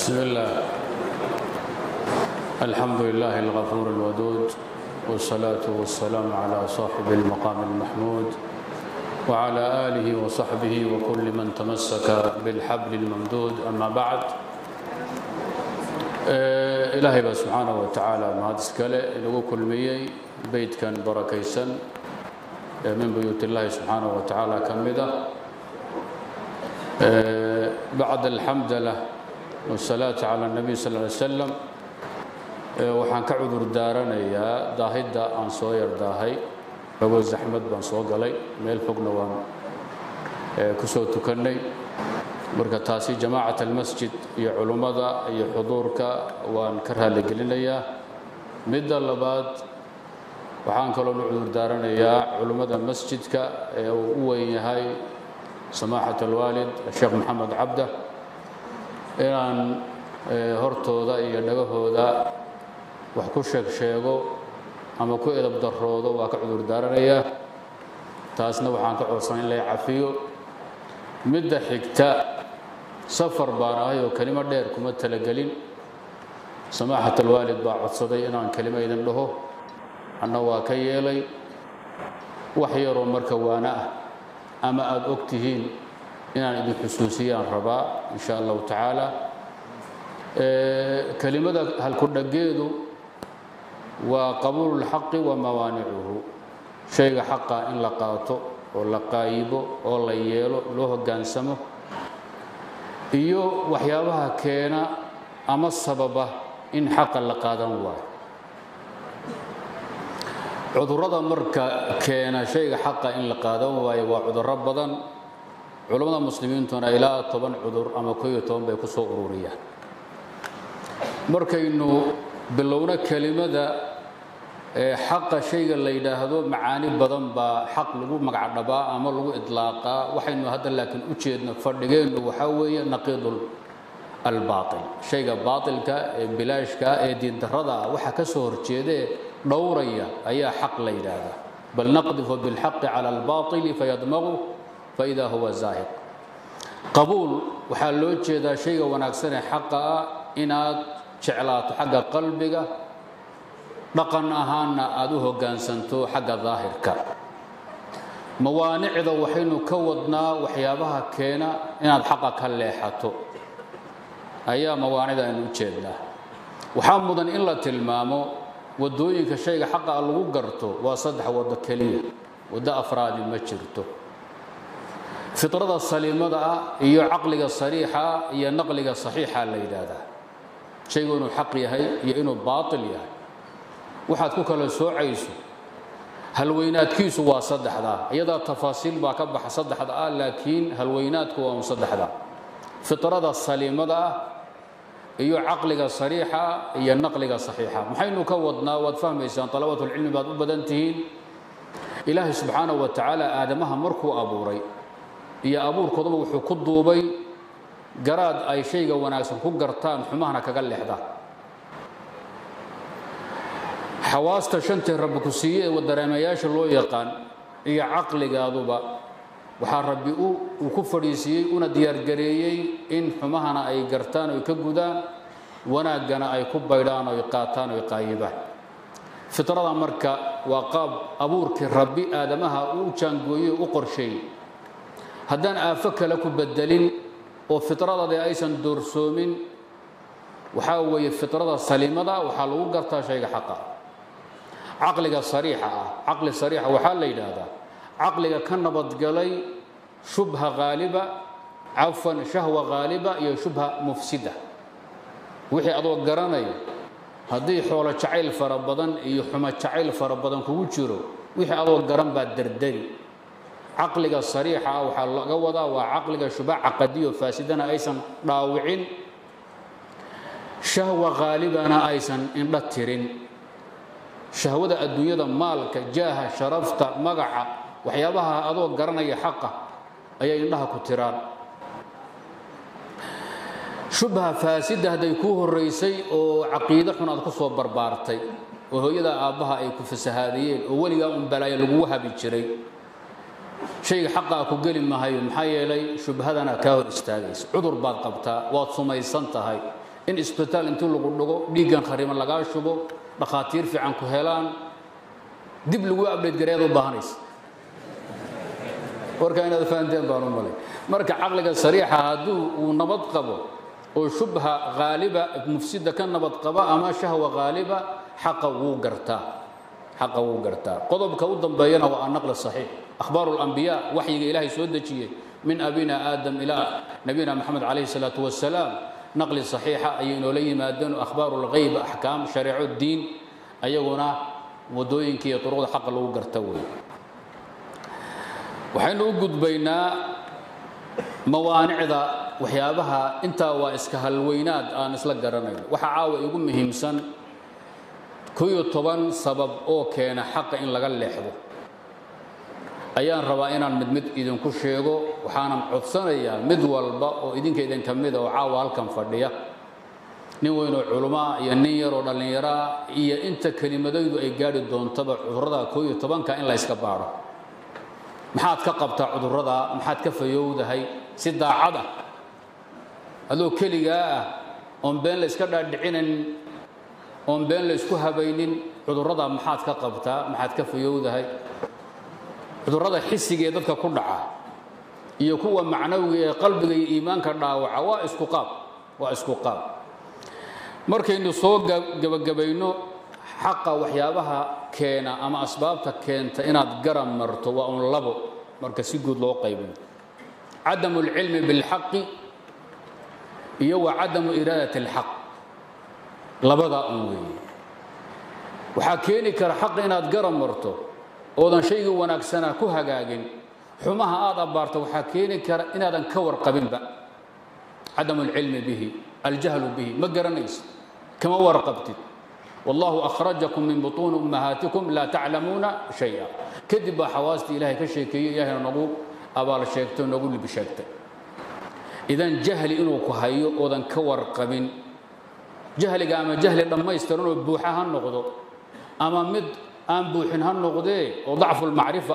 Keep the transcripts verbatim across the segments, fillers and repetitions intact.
بسم الله الحمد لله الغفور الودود والصلاة والسلام على صاحب المقام المحمود وعلى آله وصحبه وكل من تمسك بالحبل الممدود أما بعد إلهي سبحانه وتعالى ما هذا إنه كل مية بيت كان بركيسا من بيوت الله سبحانه وتعالى كمدة بعد الحمد لله والصلاة على النبي صلى الله عليه وسلم waxaan ka cudur daaranayaa daahida aan soo yar daahay lagu zaxmad baan soo galay meel fogna waan ku soo tukanay marka taasi jamaacat almasjid iyo culimada iyo xuduurka waan ka raali gelinayaa midda labaad waxaan kaloo cudur daaranayaa culimada masjidka ee uu u weyn yahay samaaxat alwaalid sheekh maxamed cabda inaan hortooda iyo dhagahooda wax ku sheeg sheego ama ku edab daroodo waa ka cudur daaranayaa taasna waxaan ka codsan in la cafiyo midda xigta safar baan ahay oo kalimo dheer kuma talagelin samaaxat alwaalid baa codsaday inaan kalimo idin dhaho anna waa ka yeelay wax yaroo marka waana ah ama aad ogtihiin inaan idin xusuusiyaan rabaa insha allahu tacaala kelimada halku dhageedu وقبول الحق وموانعه شيء حقا إن لقاته ولا قايبه ولا ييلو له جانسمه iyo waxyaabaha keena ama sababa in xaq la qaadan waayo cudurrada marka keena shayga xaq in la qaadan waayo waa cudurro badan culimada muslimiintuna ilaa toban cudur ama koob iyo toban bay ku soo ururiyaan markaynu bilowna kelimada xaqa shayga la yiraahdo macaani badan baa xaq lagu magac dhabaa ama lagu idlaaqa waxaynu hadda laakiin u jeedna fadhigeenu waxa weeye naqidul albaatil shayga baatilka ee bilaashka ee diin darrada waxa ka soo horjeeday dhowraya ayaa xaq la yiraahdaa bal naqdifu bil haqqi ala al baatil fayadmaghu fa idha huwa zaahiq qabuul waxa loo jeedaa shayga wanaagsan ee xaqa inaad jeclaato xagga qalbiga dhaqan ahaana aad u hoggaansanto xagga daahirka mawaanicda waxaynu ka wadnaa waxyaabaha keena inaad xaqa ka leexato ayaa mawaanicda aynu u jeednaa waxaa mudan in la tilmaamo wadooyinka shayga xaqa lagu garto waa saddex wado kaliya wada afraadi ma jirto fitrada saliimada ah iyo caqliga sariixa iyo naqliga saxiixa la yiraahdaa shaygu inuu xaq yahay iyo inuu baatil yahay waxaad ku kala soocayso halweynaadkiisu waa saddexda iyada tafaasiil baa ka baxa saddexda ah laakiin halweynaadku waa saddexda fitrada saliimada iyo caqliga sariixa iyo naqliga saxiixa maxaynu ka wadnaa waad fahmaysaan talabatul cilmi baad u badan tihiin ilaahi subhanahu wa ta'ala aadamaha markuu abuuray iyo abuurkooda wuxuu ku duubay garaad ay shayga wanaagsan ku gartaan xumahana kaga leexdaan حواسته شنته ربك سيئ ودرامياش لو يقان هي عقل قاضبا وحا ربي او وكفريسي una diyaar gareeyay in xumahana ay gartaan oo ka gudaan wanaagana ay ku baydhaan oo qaataan oo qaayibaan fitrada marka waa qaab abuurkii rabbi aadamaha uu jaangooyay u qorshay haddaan aafo kale ku bedelin oo fitrada aysan doorsoomin waxa weeye fitrada saliimada waxa lagu gartaa shayga xaqa عقلك صريحة عقل صريحة وحال هذا عقلك كان بدقلي شبهة غالبة عفوا شهوة غالبة هي شبهة مفسدة وحي أضوى قراني هذه حول شعيل فربضان يحمى شعيل فربضان كوجرو وحي أضوى قران بعد دردري عقلك صريحة وحال قوضا وعقلك شبهة عقدية فاسدنا أيضا راوعين شهوة غالبة أنا أيضا انبترين شهوة الدنيا مالك جاها شرفت مقعة وحيابها أضوء قرنية حقه أي إنها كتران شبهة فاسدة هذا يكون الرئيسي وعقيدة حنا تقصوا بربارتي وهو إذا أبها أي كفسهاديين أولي يوم بلاي لقوها بالشري شيء حقه كقول ما هي محيي لي شبهتنا كاور استاجيس عذر بعض قبتها واتصمي سنتهاي in isbitaal intuu lagu dhigo dhiigan khariman laga shubo dhaqaatiir fiican ku helaan dib lagu update gareedo baahanaysa warka inaad fahanteen baan u malay marka aqliga sariixa haduu uu nabad qabo oo shubha ghaaliba mufsida kan nabad qaba ama shahwa ghaaliba xaqa wuu gartaa حق وقرتا قضب كودن بينا والنقل الصحيح أخبار الأنبياء وحي إلهي سودتي من أبينا آدم إلى نبينا محمد عليه الصلاة والسلام نقل الصحيحة أي نولي مادن أخبار الغيب أحكام شريع الدين أيونا ودوين كي يطرق حق الوقرتوي وحين وجد بينا موانع ذا وحيابها أنت وإسكها الويناد آن إسلق قرنين وحعاوي يقوم مهمسا كويو طبعاً سبب أو كان حق إن لقى لحظه أيان ربائنا مد إذن كل شيء وحنا عطسنا يا مد والباء وإذن كإذن كمد وعاوال كم فردية نوين العلماء ينير ولا نيرا هي أنت كلمة ذو إيجاد الدون تبع عذرها كويو طبعاً كائن لا يسكباره محاد كقبت عذرها محاد كفيود هاي سد عدا هذو كلية أم بين الإسكبار دعين أم بين الإسكوها بينين عذرها محاد كقبتها محاد كفيود هاي عذرها حسي جدك كلها يكون معنوي قلبي إيمان كنا وعوا إسكوقاب وإسكوقاب مركين الصوت جب جبينه حق وحيابها كان أما أسبابتك كانت إنها جرم مرتو وأنلبو مركز يقول له قيبين عدم العلم بالحق يو عدم إرادة الحق لبضع أموي وحكيني كرحق إنها جرم مرتو وذن شيء ونكسنا كوها جاجين حماها آذا بارتو وحكيني كر إنها نكور قبل بقى عدم العلم به الجهل به ما جرنيس كما ورقبتي والله أخرجكم من بطون أمهاتكم لا تعلمون شيئا كذب حواستي إلهي كشيكي يا نقول أبال الشيكتون نقول بشيكتين إذن جهل إنه كهيو وذن كور قبل جهل قام جهل لما يسترون بوحها النقض أما مد أم بوحنها النقض وضعف المعرفة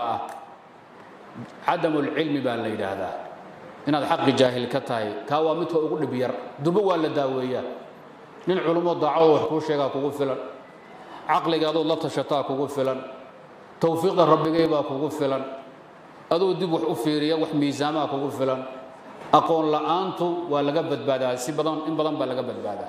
عدم العلم بان ليد هذا إن هذا حق جاهل كتاي كوامته أقول بير دبوا ولا داوية من علماء ضعوا وحكوا شيء كوقول فلان عقل قالوا الله تشتاء كوقول فلان توفيق الرب جيبا كوقول فلان أذو دبوا حفيريا وحميزاما كوقول فلان أقول لا أنتو ولا جبت بعدها سبضان إن بضان بلا جبت بعدها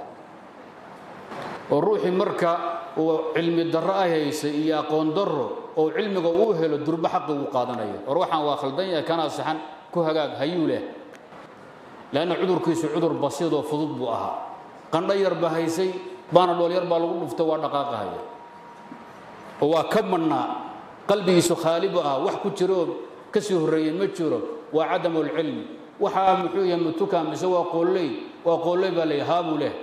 والروح مركا وعلم الدراء هيسي يقون دره أو علم قوه الدرب حق وقادنية روحا واخلدنيا كان صحن كهجاج هيوله لأن عذر كيس عذر بسيط وفضل بؤها قن يربى هيسي بان الله يربى لغول فتوى دقاقة هي هو كمنا قلبي سخالبها وحكو تشروب كسيه الرين متشروب وعدم العلم وحام حويا متوكا مسوى قول لي وقول لي بلي هابوا له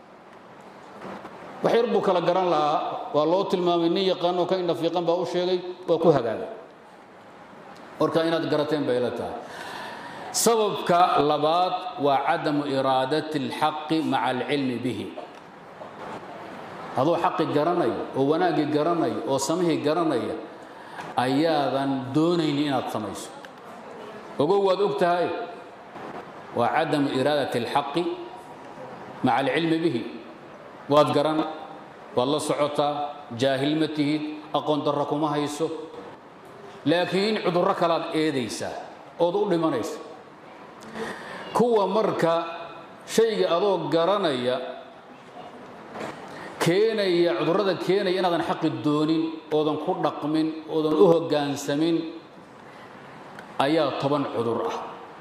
وحيربو كلا قران لها والله تلماميني يقانو كاين في قنبه او شيغي waa ku hagaagay orka inaad garateen baylata sababka labaad waa adam iraadati alhaq ma'a alilm bihi hado xaqi garanay oo wanaagi garanay oo samahi garanay ayaadan doonayni inaad samayso ogo waad ogtahay waa adam iraadati alhaq ma'a alilm bihi waad garan والله سعوتا جاهل متهيد أقون دركم هيسو لكن عذرك لا إيديسا أضو لمنيس كوا مركا شيء أضو قرنيا كينا عذرك كينا ينادن حق الدونين أضن خلق من أضن أوه جانسمين أيا طبعا عذره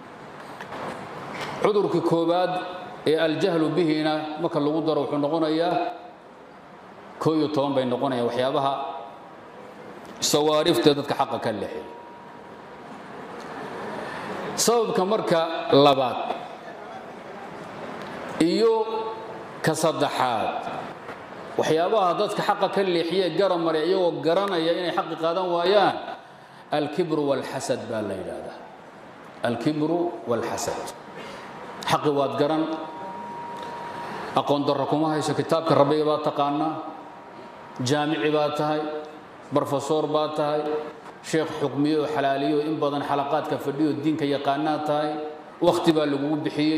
عذرك كوباد الجهل به هنا ما كان لو ضروا حنقون إياه كويو توم بين نقونيا وحيابها سوارف تدك حق كلحي صوب كمركا لبات إيو كصدحات وحيابها دتك حق كلحي جرم مريو وجرنا يا إني حق قادم ويان الكبر والحسد بالليل هذا الكبر والحسد حق واد جرن أقول دركم هاي كتابك الربيع باتقانا جامعي باتهاي بروفيسور باتهاي شيخ حكمي وحلالي وإن بدن حلقات كفردي والدين كيقانات هاي واختبار لقوم بحي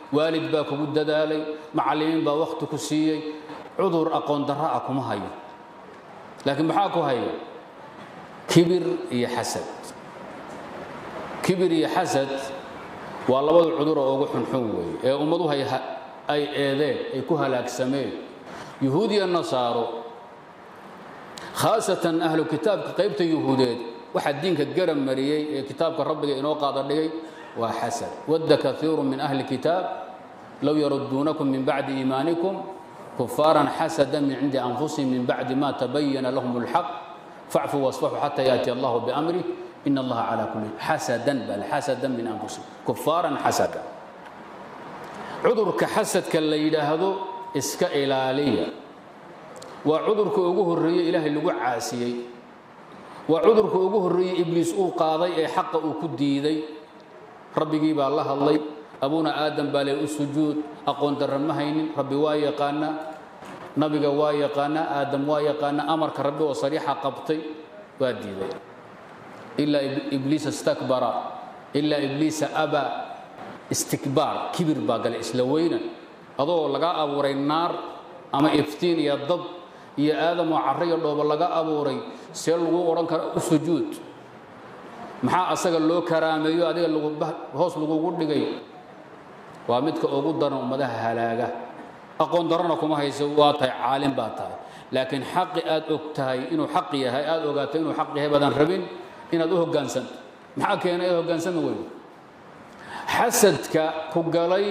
waalid baa kugu dadaalay macallimiin baa waqti ku siiyey cudur aqoon darro ah kuma hayo laakiin maxaa ku hayo kibir iyo xasad kibir iyo xasad waa labada cudur oo ugu xunxun weeye ee ummaduhu ay eedeen ay ku halaagsameen yahuudiya nasaaro khaasatan ahlu kitaabka qaybta yahuudeed waxa diinka garan mariyay ee kitaabka rabbiga inoo qaada dhigay waa xasad wadda kathiirun min ahli kitaab law yarudduunakum min bacdi iimaanikum kufaaran xasadan min cindi anfusihim min bacdi ma tabayyana lahum alxaq facfuu wasfaxuu xataa yaati allahu biamrih ina allaha calaa kulli xasadan bal xasadan min anfusihim kufaaran xasada cudurka xasadka la yidhaahdo iska ilaaliya waa cudurka ugu horreeyey ilaahay lagu caasiyey waa cudurka ugu horreeyey ibliis uu qaaday ee xaqa uu ku diiday rabbigii baa la hadlay abuuna aadam baa lee u sujuud aqoon darra ma haynin rabbi waa yaqaanaa nabiga waa yaqaanaa aadam waa yaqaanaa amarka rabbi oo sariixa qabtay waa diiday ilaa ibliisa istakbara ilaa ibliisa abaa istikbaar kibir baa galay isla weynan adoo laga abuuray naar ama iftiin iyo dab iyo aadam oo carro iyo dhoobo laga abuuray see lagu odhan kara u sujuud maxaa asaga loo karaameeyo adiga hoos lagugu dhigay waa midka ugu daran ummadaha halaaga aqoon darana kuma hayso waa tahay caalim baa tahay laakiin xaqi aad og tahay inuu xaq yahay aad ogaatay inuu xaq yahay badan rabin inaad u hoggaansanto maxaa keenay inaad hoggaansami weydo xasadka ku galay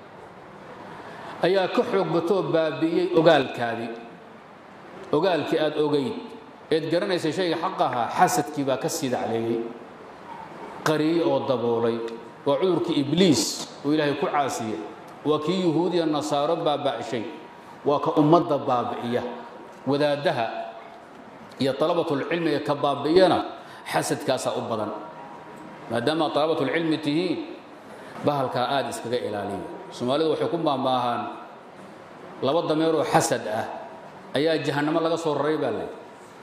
ayaa ka xoog batoo baabi'iyey ogaalkaadii ogaalkii aad ogayd eed garanaysay shayga xaq ahaa xasadkii baa ka sii dacleeyey qariyey oo daboolay waa cudurkii ibliis oo ilaahay ku caasiyey waa kii yuhuudiya nasaaro baaba'shay waa ka ummadda baabi'iya wadaadaha iyo talabatulcilmi ee ka baabi'iyana xasadkaasaa u badan maadaama talabatulcilmi tihiin bahalkaa aad iskaga ilaaliya soomaalidu waxay ku maamaahaan laba dameer oo xasad ah ayaa jahannamo laga soo raray baa leeyahay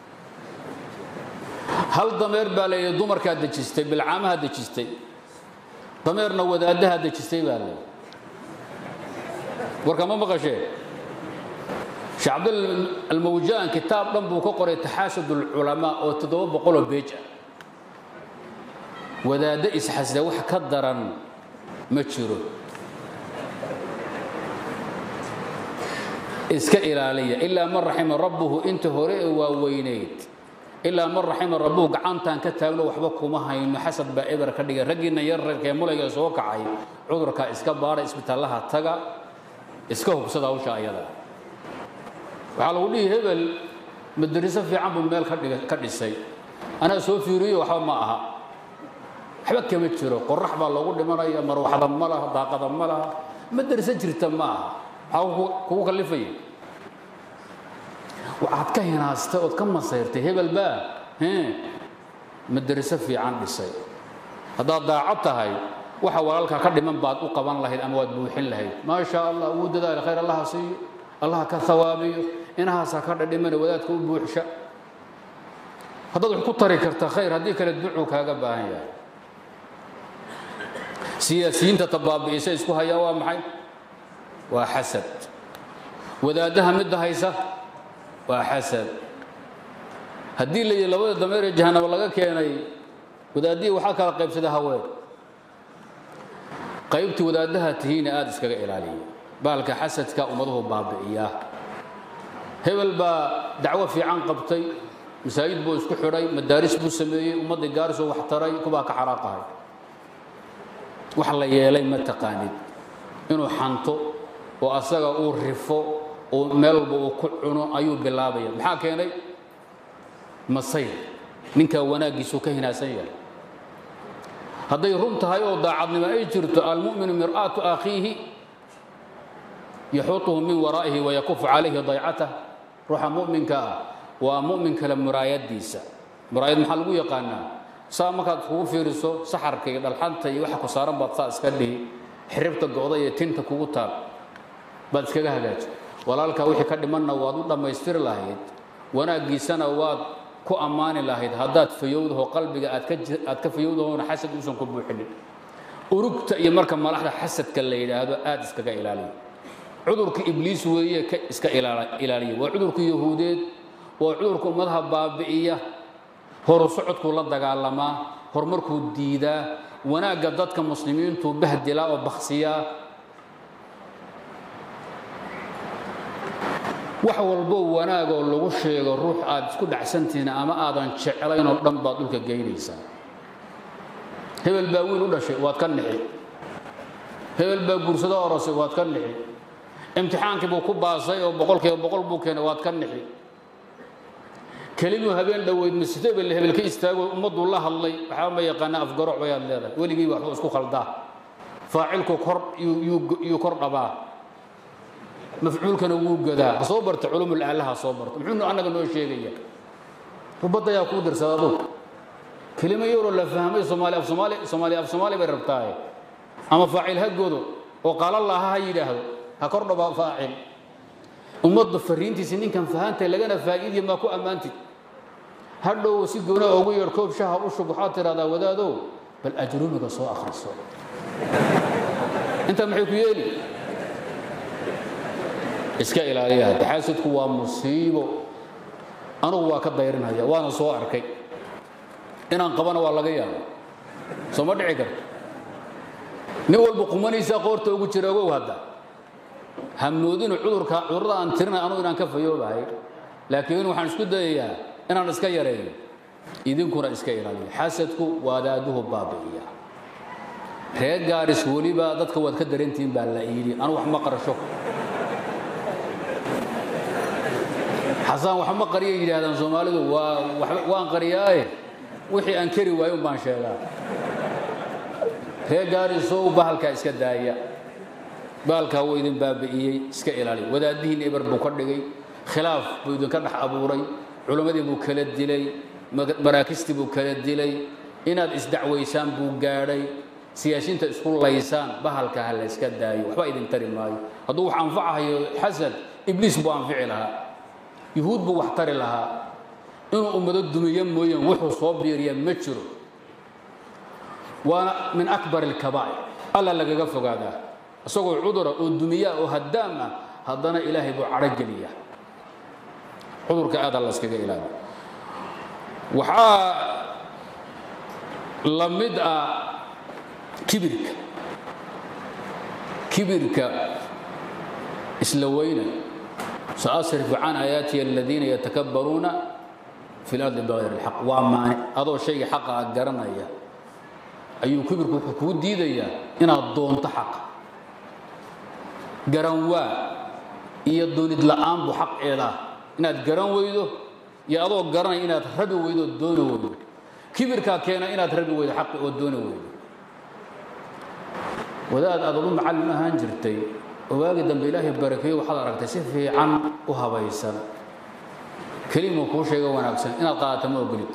hal dameer baa leeyahay dumarkaa dejistay bilcaamaha dejistay dameerna wadaadaha dejistay baa leeyahay warka ma maqashee sheekh cabdul almawjaan kitaab dhan buu ka qoray taxaasudul culamaa oo toddoba boqol oo beej ah wadaadda isxasda wax ka daran ma jiro iska ilaaliya ilaa man raxima rabbuhu inta hore ee waaweynayd ilaa man raxima rabbuhu gacantaan ka taagno waxba kuma hayno xasad baa eber ka dhigay raggiinna yar reerkee mulayga soo kacay cudurkaa iska baara isbitaalaha taga iska hubsada hawsha ayada waxaa lagu dhihi hebel madariso fiican buu meel ka dhisay anaa soo fiiriyo waxba ma aha waxba kama jiro qorax baa loogu dhimanaya marwaxda ma laha daaqada ma laha madariso jirta ma aha maxaa kugu kallifaya waxaad ka hinaastay ood ka masayrtay hebel baa madariso fiican dhisay haddaad daacad tahay waxa walaalkaa ka dhiman baad u qaban lahayd ama waad buuxin lahayd maa shaa allah wuu dadaala khayr allaha siiyo allaha ka hawaabiyo inahaasaa ka dhadhimana wadaadka u buuxsha haddaad wax ku tari karta khayr haddii kale ducuu kaaga baahan yahay siyaasiyiinta tabaabi'isa isku hayaa waa maxay waa xasad wadaadaha midda haysa waa xasad haddii la yidhi labada dameer ee jahannaba laga keenay wadaadihii waxaa kala qaybsada haween qaybtii wadaadaha tihiina aad iskaga ilaaliya bahalka xasadka ummaduhu baabi'iya hebel baa dacwo fiican qabtay masaajid buu isku xidhay madaaris buu sameeyey ummaddii gaarisoo wax taray kubaa ka xaraaqahay wax la yeelay ma taqaanid inuu xanto oo asaga uu rifo oo meel walba uu ku cuno ayuu bilaabaya maxaa keenay masayr ninka wanaaggiisu ka hinaasan yahay hadday run tahay oo daacadnimo ay jirto almu'minu mir'aatu akhiihi yaxuutuhu min waraa'ihi wayakufu calayhi daycatah ruuxa mu'minka ah waa mu'min kale muraayadiisa muraayad maxaa lagu yaqaanaa saa markaad kugu fiiriso saxarka iyo dhalxanta iyo waxa ku saaran baad saa iska dhihi xiribta go'da iyo tinta kugu taal baad iskaga hagaaji walaalkaa wixii ka dhimanna waad u dhammaystiri lahayd wanaaggiisana waad ku ammaani lahayd haddaad fayowdaho qalbiga aad ka aad ka fayowdahoona xasad uusan ku buuxinin urugta iyo marka malaxda xasadka la yiraahdo aad iskaga ilaaliyo cudurka ibliis weeye ka iska ilaaliyo waa cudurka yahuudeed waa cudurka ummadaha baabi'iya hor socodku la dagaalama horumarku diida wanaaga dadka muslimiintu bahdila oo bakhsiya wax walbo wanaag oo lagu sheego ruux aad isku dhacsantiin ama aadan jecelayn oo dhan baad dhulka geynaysaa hebel baa wiil u dhashay waad ka nixi hebel baa guursada orosay waad ka nixi imtixaankii buu ku baasay oo boqolkiiba boqol buu keenay waad ka nixi كلمة هبين دويد مستوى اللي هبل كيستاوي ومضوا الله الله حرام يقنا أفجرع ويا الليلة ولقي واحد اسكو خلده فاعلكو كر يكر أبا مفعول كانوا وجدا صوبرت علوم الآلهة صوبرت محنو أنا قلنا شيء جيك وبدأ يقود رسالته كلمة يورو اللي فهمي صومالي أف صومالي صومالي أف صومالي بربطاي أما فاعل هجودو وقال الله هاي له هكر أبا فاعل ومض فرينتي سنين كان فهمت لقينا فائدة ما كو أمانتي هلو سيقونا أوغي يركوب شهر وشو بحاطر هذا ودادو بل أجرون قصوا آخر الصور أنت محيكو يالي إسكا إلاليها تحاسدك ومصيبه أنا هو كدايرين هيا وأنا صوار كي إن أنقبنا والله قيام سوما دعيكر نول بقماني ساقورت أوغي تراغو هذا همودين عذرك عذر أن ترنا أنا إن كف يوباي لكن وحنسكت ده أنا نسكي يري إذن كنا نسكي يري حاسدك واداده بابية هيك جارس ولي بعدك وتكدرين تيم باللايلي أنا وحما قرشوك حسن وحما قريه إلى هذا الزمالة وان قرياه وحي أنكري ويوم ما شاء الله هيك جارس هو بحالك إسكت دايا بالك هو إذن بابية إسكي يري وداده الإبر بكردي خلاف بيدن كرح أبوري علماء بو كلا ديلي مراكزتي بو كلا ديلي إناد إسدعويسان بو غاري سياسيين تسكول ليسان بحالك هلا اسكا دايو waxba idin tari maayo haduu wax anfacayo xasad ibliis buu anfici lahaa yahuud buu wax tari lahaa inuu ummado dumiyo mooyeen wuxuu soo biiriya ma jiro waa min akbar al-kaba'ir alla lagaga fogaada asagoo cudura oo dumiya oo hadaama hadana ilaahay buu carageliya عذرك هذا الله سكجا إلى وحا لمد كبرك كبرك إسلوينا سأصرف عن آياتي الذين يتكبرون في الأرض بغير الحق وما هذا الشيء حق أجرنا إياه أي كبرك حكود ديديا إن الضون تحق جرنوا يدون الآن بحق إله inaad garan weydo iyo adoo garanay inaad rabi weydo doon weydo kibirka keena inaad rabi weydo xaq oo doon weydo wadaad aad u macallin ahaan jirtay waagi dambe ilaahay barakeeyo waxaad aragtay si fiican u habaysan kelimo ku sheego wanaagsan inaad qaadato ma ogolid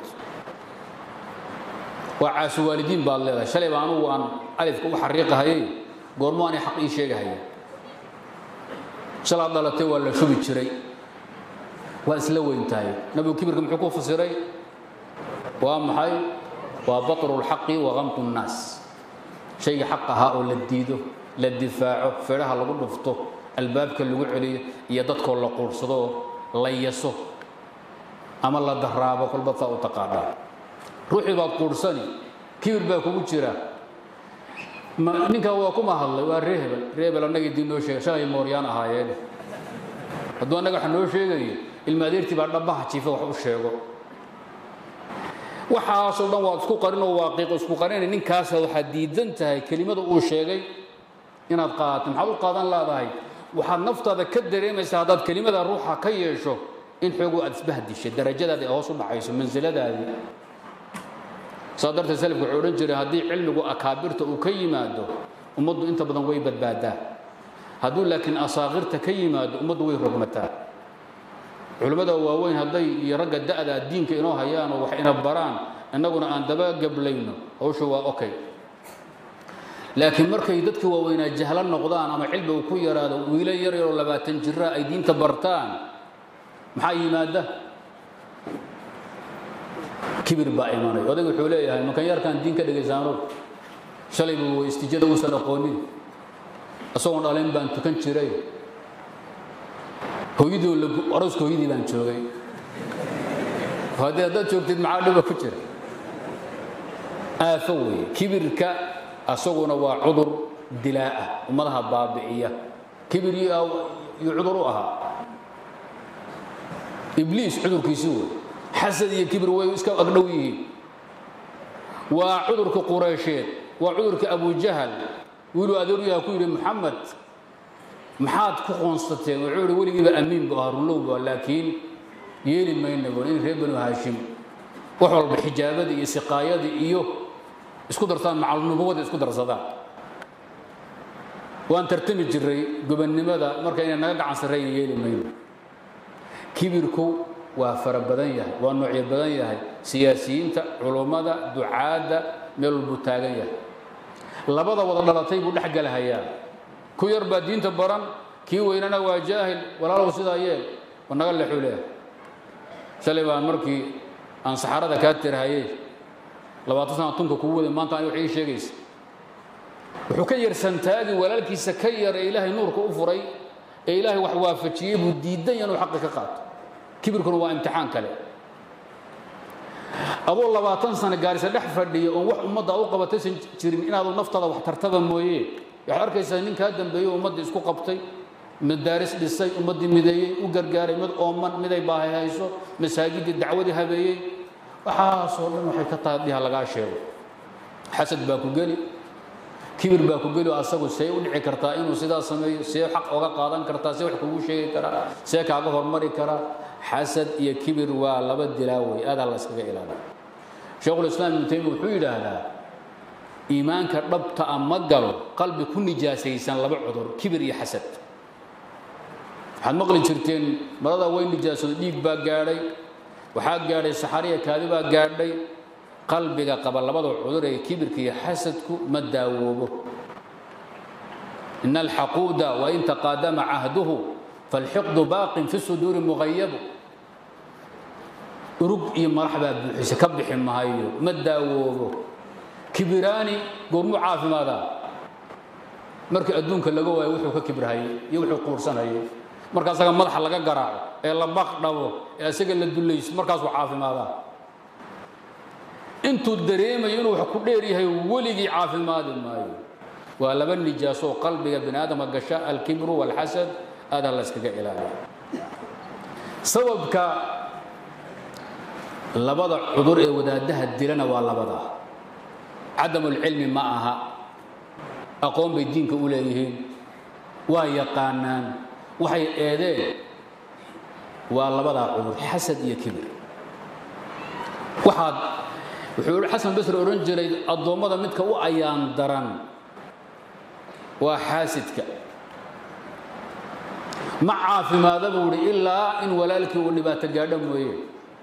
waa caas waalidiin baad leedahay shalay baan uu aan alifka u xariiqahay goormo aan xaq ii sheegahay shalay dhalatay waa la shubi jiray وأسلوين تاي نبي كبر كم حكوا فسري وأمحي وبطر الحق وغمط الناس شيء حقها أو للديده للدفاع فرها لقول فطه الباب كله عليه يدك ولا قرصه ليسه أما الله دهرابه كل بطاء وتقاعد روحي باب قرصني كبر باب وجرا ما نك هو كم هلا ورهب رهب لو نجي دينو شيء شاي موريانا هاي هذا أنا كحنو شيء المدير تبع ربها تشيفه وحوشيغو waxa soo dhan waa isku qarino waaqiiq isku qarin in kaas waxa diidan tahay kelimada uu sheegay inaad qaato maxaa u qaadan laadahay waxa naftaada ka dareemaysaa hadaad kelimada ruuxa ka yeesho in xoog aad isbahdishay darajadaada hoos u dhacayso manziladaada sadarta salafku wuxuu oran jiray hadii cilmigu akaabirta uu ka yimaado umadu inta badan way badbaadaa haduu laakiin asaaqirta ka yimaado umadu way rogmataa culimada waaweyn haday iyo ragga da'da diinka inoo hayaan oo wax ina baraan annaguna aan daba gablayno hawshu waa okay laakiin markay dadka waaweyn jahlan noqdaan ama cilmi ku yaraado wiila yar yar oo labaatan jira ay diinta bartaan maxay yimaada kibir baa imanay odaygu wuxuu leeyahay markan yarkan diinka dhageysaano shalay buu istijada u sadaqoonin asagoo dhaleen baan tukan jiray hooyadii lagu aroos hooyadii baan joogay hadda dad joogtid maxaa dhiba ku jira aafawi kibirka asaguna waa cudur dilaa umadaha baabi'iya kibir iyo cudur u aha ibliis cudurkiisu xasad iyo kibir way iska agdhow yihiin waa cudurka quraysheed waa cudurka abu jahal wiilu adeeruyaa ku yiri maxamed maxaad ku qoonsateen wuxuu yiri weligiiba amiin baa runlowba laakiin yeeli mayna in reer banu haashim wax walba xijaabada iyo siqaayada iyo isku dartaan macalnubuwada isku darsadaan waan tartami jiray gobannimada marka inay naga gacan sareeyeen yeeli mayna kibirku waa fara badan yahay waa nooc badan yahay siyaasiyiinta culimada ducaada meel walba taagan yahay labada wada dhalatay buu dhex galahayaa ku yar baa diinta baran kii weynana waa jaahil walaalow sidaa yeel wanaga leexuleeya shalay baan markii aan saxarada ka tirahayay labaatan sano tunka ku wada maanta ay wixii sheegaysa wuxuu ka yarsan taagi walaalkiisa ka yar ee ilaahay nuurka u furay ee ilaahay wax waafajiyay buu diidan inuu xaq ka qaato kibirkuna waa imtixaan kale adoo labaatan sano gaarisa dhex fadhiyo oo wax ummadda u qabatay san jirin inaad naftada wax tartaba mooyee waxa arkaysaa nin ka dambeeyo ummadda isku qabtay madaaris dhisay ummadii mideeyay u gargaaray mid ooman miday baahay hayso masaajid dacwadi habeeyay waxa soo dhan waxay ka taadiha laga sheego xasad baa ku gali kibir baa ku gali asagu say u dhici kartaa inuu sidaa sameeyo say xaq uga qaadan kartaa say wax kugu sheegi karaa say kaaga hormari karaa حسد iyo kibir waa laba dilaaway aad la iskaga ilaaliyo sheekhu islaam ibn taymiyyah wuxuu yiraahdaa iimaanka dhabta ama galo qalbi ku nijaasaysan laba cudur kibir iyo xasad waxaad maqli jirteen marada way nijaasada dhiig baa gaadhay waxaa gaadhay saxariya kaadi baa gaadhay qalbiga qaba labada cudur ee kibirka iyo xasadku ma daawoobo in alhaquda wa in taqadama ahduhu فالحقد باق في الصدور مغيب رب إيه مرحبا بحيث كبح مهايو مداوبه كبراني قوم عاف ماذا مرك أدونك اللي جوا يوحوا ككبر هاي يوحوا قرصان هاي مركز سجى مدح لقى قراء إلا بقدبه يا سجل الدليس مركز وعاف ماذا أنتوا الدريم ينوح كبيري هاي ولقي عاف ماذا مايو ولا بني جاسو قلبي ابن آدم الجشاء الكبر والحسد هذا الله اسكا إلهي سببك لبضع عذر ودادها الدلنا واللبضع عدم العلم معها أقوم بالدين كأوليهين وهي قانان وهي إيدين واللبضع عذر حسد يكبر واحد وحول حسن بسر أورنجري الضومضة متك وأيان دران وحاسدك مع في ماذا بقول إلا إن ولالك واللي باتجادم ويه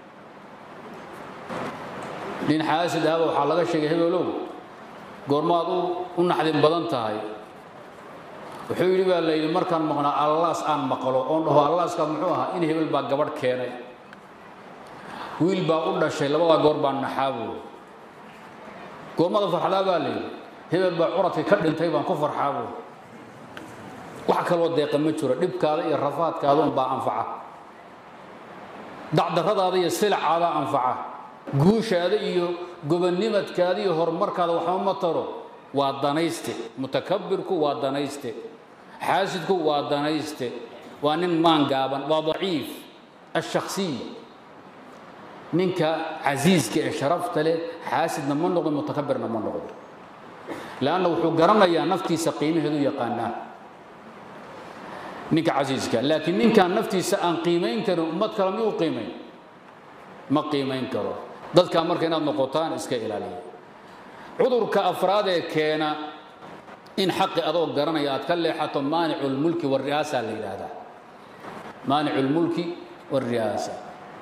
لين حاسد هذا وحلقة شيء هبلو قرماضو ونحدين بدنتهاي وحولي بالليل مركان مقنا الله سان مقلو أنه الله سان معوها إن هبل با قبر كيني ويل با قلنا الشيء لبا قربان نحابو قرماضو فرحلا بالليل هبل با عرتي كردين تيبان كفر حابو waxa kale oo deeqan ma jiro dhibkaada iyo rafaadkaada un baa anfaca dacdaradaada iyo silcaada anfaca guushaada iyo gobanimadkaada iyo horumarkaada waxa ma taro waa danayste mutakabbirku waa danayste xaasidku waa danayste waa nin maan gaaban waa daciif الشخصية ninka عزيزك ee sharafta leh xaasidna ma noqdo mutakabbirna ma noqdo laana wuxuu garanayaa naftiisa qiimaheedu yaqaanaa ninka عزيزك laakiin ninka naftiisa aan qiimeyn karin ummad kale ma u qiimeyn ma qiimeyn karo dadka marka inaad noqotaan iska ilaaliya cudurka afraad ee keena in xaqi adoo garanaya aad ka leexato maanicul mulki wal riyaasa la yiraahdaa maanicul mulki wal riyaasa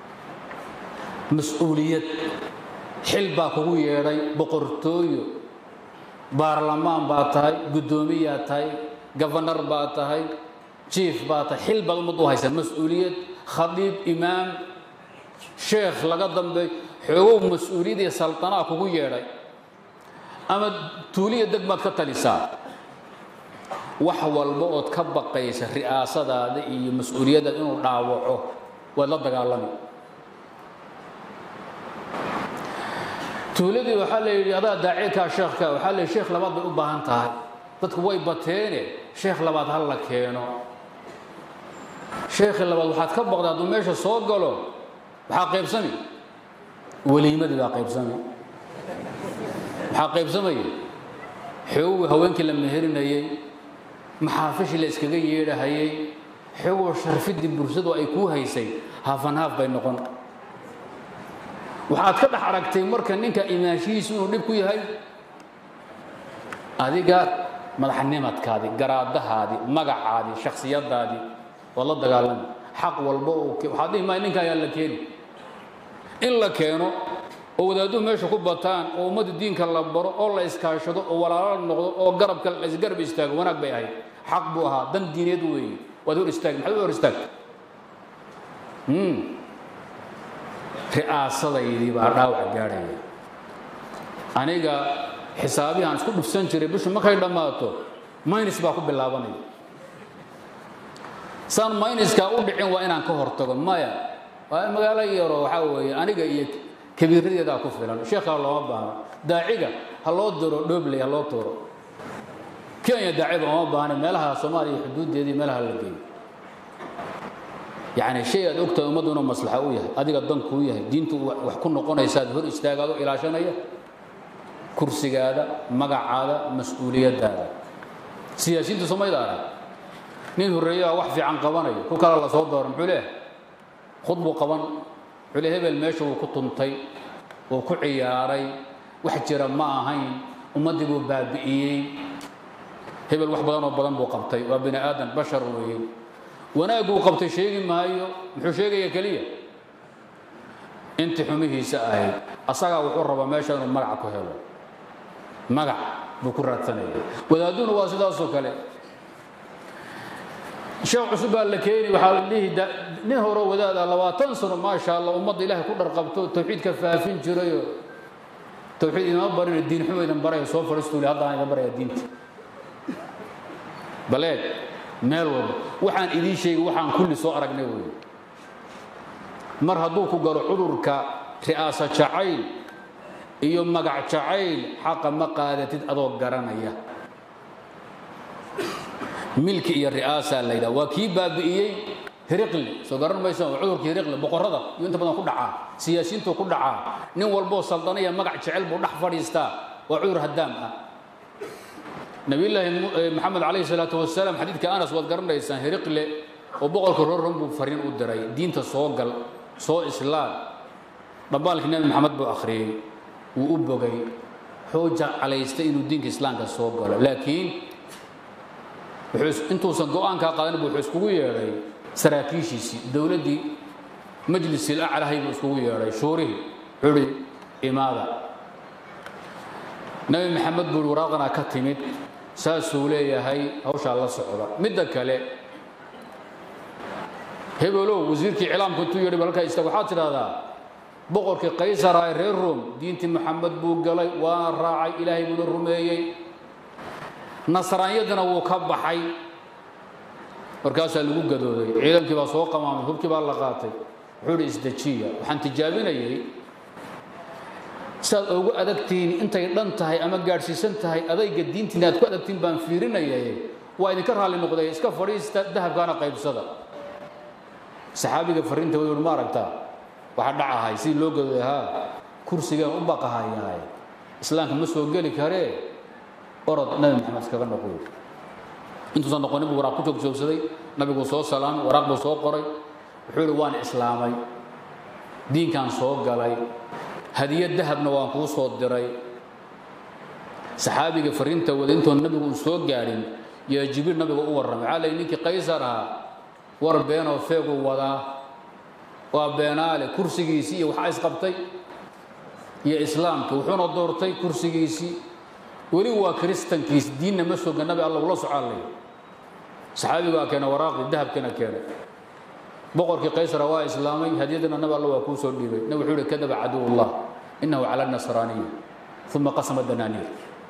مسؤولية حلبا كوغو ييراي بقرتويو بارلمان باتاي قدومية تاي غفنر باتاي شيف باتاي حلبا المدو هايسا مسؤولية خطيب إمام شيخ لقدم بي حقوق مسؤولية سلطنة كوغو ييراي ama tuuliya degmaad ka talisaa wax walba ood ka baqaysa ri'aasadaada iyo mas'uuliyadda inuu dhaawaco waad la dagaalami tuuladii waxaa la yidhi adaa daaciilkaa sheekhka waxaa la yidhi sheekh labaad bay u baahan tahay dadku way bateene sheekh labaad ha la keeno sheekhi labaad waxaad ka baqda hadduu meesha soo galo waxaa qaybsami weliimadii baa qaybsami maxaa qaybsamaya xoogii haweenkii la meherinayey maxaafishii la iskaga yeedhahayey xoogoo sharfidii bulshadu ay kuu haysay haafan haaf bay noqon waxaad ka dhex aragtay marka ninka imaanshihiisu inuu dhib ku yahay adiga madaxnimadkaadii garaadahaadii magacaadii shakhsiyadaadii waa la dagaalami xaq walba waxaad dhihi maay ninka ayaa la keeni in la keeno oo wadaadduhu meesha ku bataan oo ummadda diinka la baro oo la iskaashado oo walaalo la noqdo oo garabka la isgarab istaago wanaag bay ahayd xaq buu ahaa dan diineed weeye waad hor istaagi maxaad u hor istaagta ri'aasadaydii baa dhaawac gaadhaya aniga xisaabihi aan isku dhufsan jiray bishu markay dhammaato maynis baa ku bilaabanaya saan mayniskaa u dhicin waa inaan ka hortago maya waa magaalo yaro waxaa weeye aniga iyo kabiiradeedaa ku filan sheekha looma baahno daaciga ha loo diro dhoobley ha loo tuuro kenya daaciga uma baahna meelaha soomaaliya xuduuddeedii meelaha la geeyo يعني شيء أكتر أمدنا مصلحة وياه أديك الضن كويه دينته وحكون قناة ساد هو استاجادو إلى شنية كرسي هذا مجا هذا مسؤولية هذا سياسيين تسمى دارا نين الرجال واحد في عن قوانين هو كلا الله صوت دارم حليه خطبه قوان حليه هبل ماشي وكتنطي وكعياري واحد جرى ما هين ومدبوا بابئين هبل واحد بدن وبدن بوقبتي وبني آدم بشر وين وناقو قبت شيء ما هي محو شيء كليه انت حميه ساهي اصغى وحرب ماشي مرعك هلو مرع بكره ثانيه ودادون واسداسو كله شيخ عصب قال لك ايه وحال ليه نهر وداد لواتن سنه ما شاء الله امد الله كدر قبتو توحيد كفافين جريو توحيد ما برين الدين حميد بري سو فرستو لي هذا انا بري الدين بلاد meel walba waxaan idin sheegay waxaan kulli soo aragnay weey mar hadduu ku galo cudurka ri'aasa jacayl iyo magac jacayl xaq ma qaadatid adoo garanaya milki iyo ri'aasa layda waa kii baabi'iyay hiriqli soo garan mayso cudurka hiriqli boqorada iyo inta badan ku dhaca siyaasiyiintu ku dhaca nin walbo saldanaya magac jacayl buu dhax fadhiista waa cudur hadaam ah نبي الله محمد عليه الصلاة والسلام حديث كأنس وذكرنا إنسان هرقل وبقول كرر رب فرين ودري دين تصوغل صو إسلام ربالك النبي محمد بآخره وأبوغي حوجة على يستين الدين كإسلام كصوغل لكن بحس أنتوا صدقوا أنك قادنا بحس كويه رأي سراكيشي دولة دي مجلس الأعلى هي بحس كويه رأي شوري حري إمادة نبي محمد بالوراقنا كتمت ساسولي هي هوش الله صعوبة مدة كله هبلو وزيرك إعلام كنتو يري بالك استوحات هذا بقولك قيصر الروم دينتي محمد بوجلي وراعي إلهي من الرومية نصرانيتنا وكبحي وركاس الوجدوا علم كبا سوق ما هو كبا لقاتي حول إزدشية وحنت جابنا يي ساد ugu adagtiin intay dhan tahay ama gaarsiisan tahay adayga diintina aad ku adagtiin baan fiirinayay waa idin ka raali noqday iska fariista dahabkaana qaybsada saxaabiga fariinta way ma aragtaa waxa dhacahay si loo gadaha kursiga u baqahayaay islaamka ma soo gali kare orod nabi maxamed kaga noqoy intuu soo noqonay waraaq ku joogsaday nabigu soo salaam waraaq buu soo qoray wuxuu waan islaamay diinkan soo galay هدية ذهب نوان كوسو الدري صحابي فرينتا ودينتو النبي وسوق قارين يا جبريل النبي ورم على إنك قيصرها وربنا وفيق وضع وبينا له كرسي جيسي وحايس قبطي يا إسلام كوحنا دورتي كرسي جيسي ولي هو كريستن كيس ديننا مسوق النبي الله والله سبحانه صحابي كان وراق الذهب كان كان بقول قيصر هو إسلامي هديتنا النبي الله وكوسو الدين نبي حول كذب عدو الله إنه على النصرانية ثم قسم الدنانير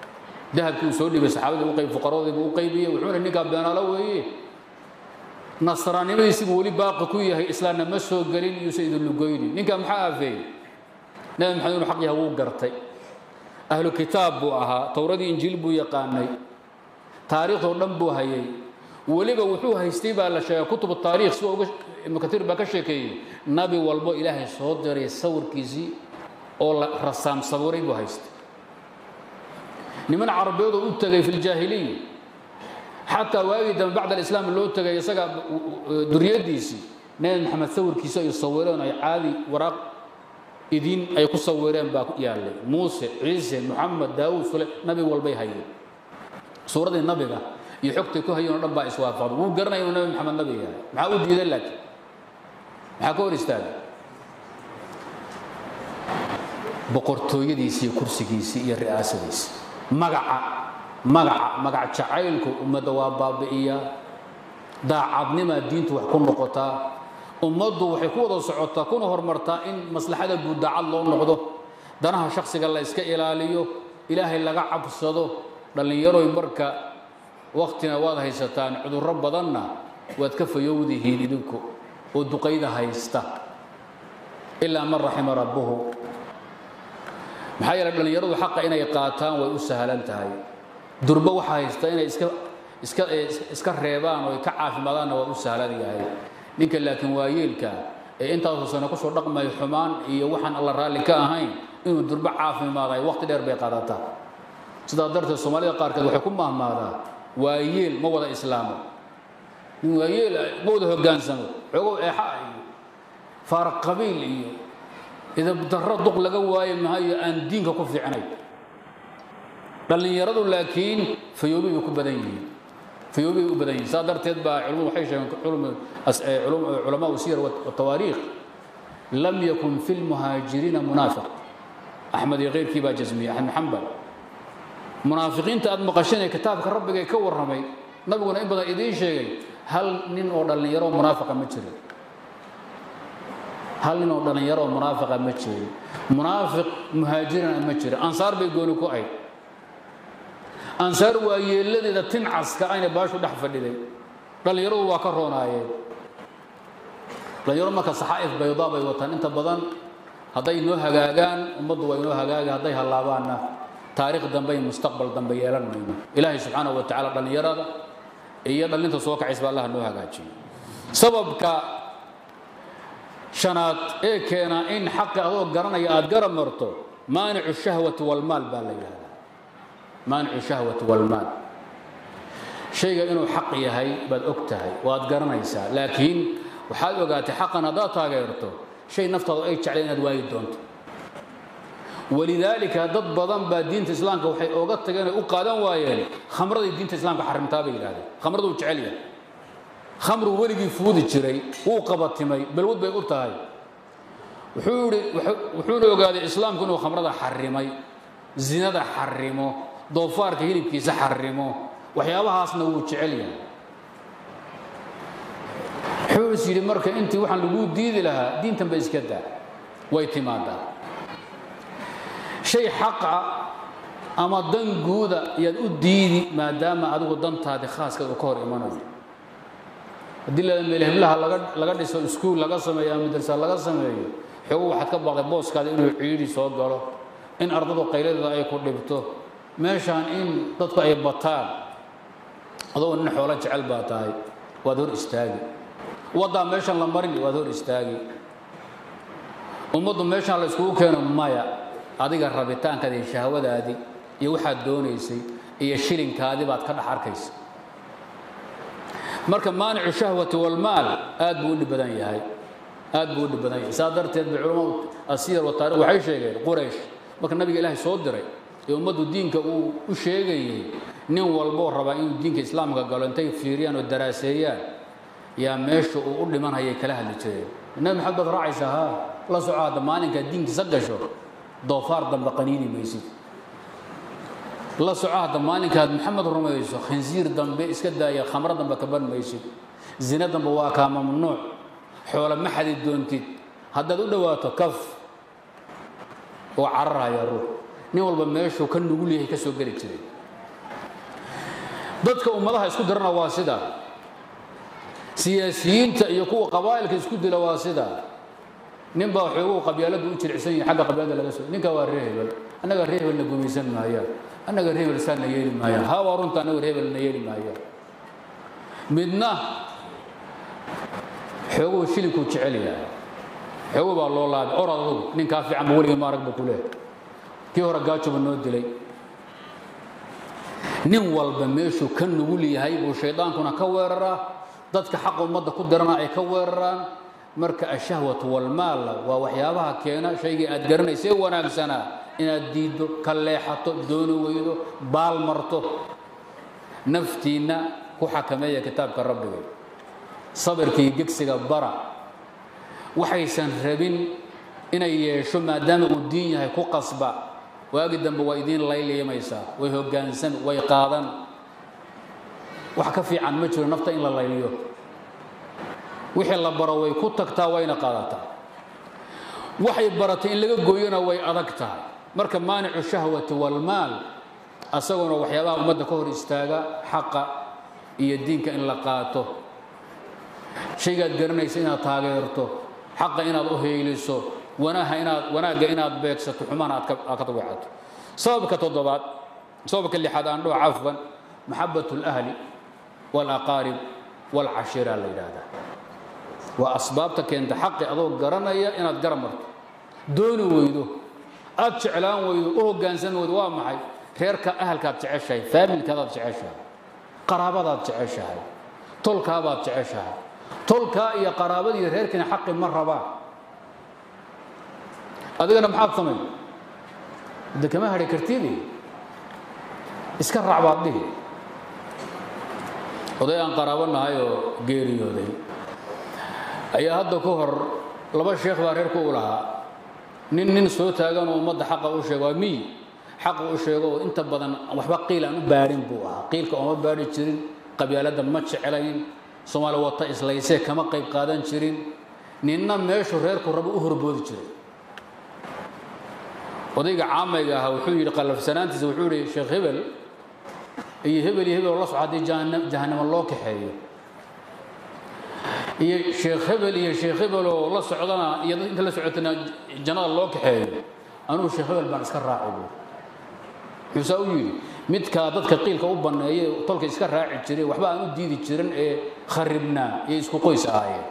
dahabkii soo dhibay saxaabada u qayb fuqaradii u qaybiyay wuxuuna ninka beenaala weeyay nasraanimadiisi wali baaqi ku yahay islaamna ma soo galin iyo sayid lugoyni ninka maxaa afay nabi maxamed xaq yahay uu gartay ahlu kitaab buu ahaa tawradii injiil buu yaqaanay taariikhdo dhan buu hayay waliba wuxuu haystay baa la sheegay kutub taariikh soo uga makatir ba ka sheekeeyay nabi walbo ilaahay soo diray sawirkiisi oo la rasaam sawiray buu haystay niman carabeed oo u tagay fil jaahiliya hatta waayidan bacda islaam loo tagay isaga duriyadiisi nabi maxamed sawirkiisa ay sawireen ay caadi waraaq idin ay ku sawireen baa ku yaalay muuse ciise muhammad daawud sule nabi walbay hayay suuradii nabiga iyo xogtay ku hayeen dhan baa iswaafaqay wuu garanay inuu nabi maxamed nabi yahay maxaa u diiday laakiin maxaa ka hor istaagay boqortooyadiisa iyo kursigiisa iyo ri'aasadiisa magaca magaca magac jacaylku ummadda waa baabi'iya daacadnima diintu wax ku noqotaa ummaddu waxay ku wada socotaa kuna hormartaa in maslaxada guud daacad loo noqdo danaha shakhsiga la iska ilaaliyo ilaahay laga cabsado dhalinyaro marka waqtina waad haysataan cudurro badanna waad ka fayowdihiin idinku oo duqayda haysta ilaa man raxima rabbuhu maxaa yeelay dhalinyaradu xaqa inay qaataan way u sahlan tahay durba waxa haysta inay iska iska iska reebaan oo ka caafimaadaan waa u sahlan yahay ninka laakiin waayeelka ee intaas sano ku soo dhaqmay xumaan iyo waxaan alla raali ka ahayn inuu durba caafimaadayo waqti dheer bay qaadataa sida darteed Soomaalida qaarkood waxay ku mahmaadaa waayeel ma wada islaamo nin waayeel ma wada hogaansamo xogo eexa iyo farq qabiil iyo إذا بدرت لقى واي ما هي أن دينك كف عناي بل يردوا لكن في يومي يكون بدني في يومي يكون بدني صادر تتبع علوم حيشة علوم علوم علماء السير والتواريخ لم يكن في المهاجرين منافق أحمد غير كيبا جزمي أحمد حنبل منافقين تأد مقشين كتابك ربك يكور رمي نبغى نبغى إيدين شيء هل نين أوردن يرون منافقا متشري هل إنه دنا يرى منافق أمتشري منافق مهاجرا أمتشري أنصار بيقولوا كوي أنصار ويلد إذا تنعس كأين باشوا دحفل لي دنا يرى وكرهنا أيه دنا يرى ما كصحائف بيضاء بيوتان أنت بدن هذا ينوه جاجان ومضوا وينوه جاج هذا يهلابنا تاريخ دنبي مستقبل دنبي يلان منه إلهي سبحانه وتعالى دنا يرى إيه دنا أنت سوق عسب الله إنه جاجي سبب ك شنات إيه كان إن حق أضوء قرنا يا أتقرب مرته مانع الشهوة والمال بالله مانع الشهوة والمال شيء إنه حق يهي بل أكتهي وأتقرنا يسا لكن وحال وقات حقنا ذاتا غيرته شيء نفترض أيش علينا دوايد دونت ولذلك ضد بضم بدين الإسلام كوحي أوقات تجينا أقادم وايل خمر دين الإسلام كحرمتها بيلاده خمر دو تعليه خمر ولقي فود الشري وقبض تمي بالود بيقولتها هاي وحور وحور وقال الإسلام كانوا خمر ذا حرمي زنا ذا حرمه ضفار كهيل كيس حرمه وحيابها أصلا وتشعليا حوس يلي مركا أنت وحن لقود ديد لها دين تنبيز كذا ويتمادا شيء حق أما دن جودا يدود ديدي ما دام أدو دن هذا خاص كذا كور إيمانه دل ملهم لها لقد لقد سكول لقد سميها مدرسة لقد سميها حقوق واحد كبر بوس كذا إنه يعيد يصور قاله إن أرضه قليل ذا يكون لبته ماشان إن تطلع يبطال هذا إن حوالج علباتاي ودور استاجي وضع ماشان لمبرني ودور استاجي ومضوا ماشان لسكول كانوا مايا هذه الربيتان كذا الشهوة هذه يوحد دونيسي هي الشيلين كذا بعد كذا حركيس marka maanicu shahwati wal maal aad buu u badan yahay aad buu u badan yahay saadarteed biculumada asiir wa taariikh waxay sheegeen quraysh marka nabiga ilaahay soo diray ee ummadu diinka uu u sheegayay nin walbo raba inuu diinka islaamka galo intay fiiriyaan oo daraaseeyaan yaa meesha uu u dhimanayay kala hadli jiray nabi maxamed raacaysa ha la socda maalinka diinkiisa gasho doofaar damba qaniini maysid la socda maalinka maxamed rumayso khinziir dambe iska daaya khamra dambe ka ban maysid zina dambe waa ka mamnuuc xoolo ma xadi doontid haddaad u dhawaato kaf oo cararaya ruux nin walba meeshu kan nugul yahay ka soo gali jiray dadka ummadaha isku dirana waa sida siyaasiyiinta iyo kuwa qabaa'ilka isku dila waa sida nin baa xooguu qabyaaladu u jiricsan yahay xagga qabyaalada laga soo ninka waa reebel annaga reebelna gumaysan maaya annaga reebel saana yeeli maaya ha waa runta annaga reebelna yeeli maaya midna xooguu shilinku jecel yahay xooguu baa loo laabay oradu ninkaa fiican ba weliga maarag buu ku leeyahay kii hore gaajo ba noo dilay nin walba meeshuu ka nugul yahay buu shaydaankuna ka weeraraa dadka xaq ummadda ku dirana ay ka weeraraan marka ashahwatu walmaal waa waxyaabaha keena shaygii aad garanaysay wanaagsanaa inaad diiddo ka leexato dooni weydo baal marto naftiinna ku xakameeya kitaabka rabbiga sabirkii gegsiga bara waxaysan rabin inay yeesho maadaama uu diin yahay ku qasba waagi dambe waa idiin layliyamaysaa way hoggaansan way qaadan wax ka fiican ma jiro nafta in la layliyo wixii la baro way ku tagtaa wayna qaadataa waxay baratay in laga gooyona way adag tahay marka maanicu shahwati walmaal asaguna waxyaabaha ummadda ka hor istaaga xaqa iyo diinka in la qaato shaygaad garanaysa inaad taageerto xaqa inaad u heeliso wanaha inaad wanaagga inaad beegsato xumaan aad ka tawacato sababka toddobaad sababka lixaad aan dhoo cafwan maxabbatu al-ahli wal-aqaarib wal-cashiira la yidhaahdaa waa asbaabta keenta xaqi adoo garanaya inaad garab marto dooni weydo aad jeclaan weydo u hoggaansan weydo waa maxay reerka ahalkaad jeceshahay faamilkaadaad jeceshahay qaraabadaad jeceshahay tolkaabaad jeceshahay tolkaa iyo qaraabadii reerkina xaqi ma rabaa adigana maxaad samay de kama hadhi kartidi iska raac baad dhihi oday aan qaraabo nahay oo geeriyooday ayaa hadda ka hor laba sheekh baa reerku u lahaa nin nin soo taagan oo ummadda xaqa u sheego waa miyi xaqa u sheego oo inta badan waxba qiil aan u baadhin buu ahaa qiilka ooma baadhi jirin qabyaaladda ma jeclayn soomaali wata islaysee kama qayb qaadan jirin ninna meeshu reerku rabo u horboodi jiray odayga caamayga ahaa wuxuu yidhi qallafsanaantiisa wuxuu yidhi sheekh hebel iyo hebel iyo hebel oo la soco haddii jahannamo loo kaxeeyo iyo sheekh hebel iyo sheekh hebel oo la socdana iyo inta la socotana jannada loo kaxeeyo anugu sheekh hebel baan iska raaci buu wuxuu u yidhi midka dadka qiilka u banneeyay tolka iska raaci jiray waxba aan u diidi jirin ee kharibnaa iyo isku qoys ahaayeen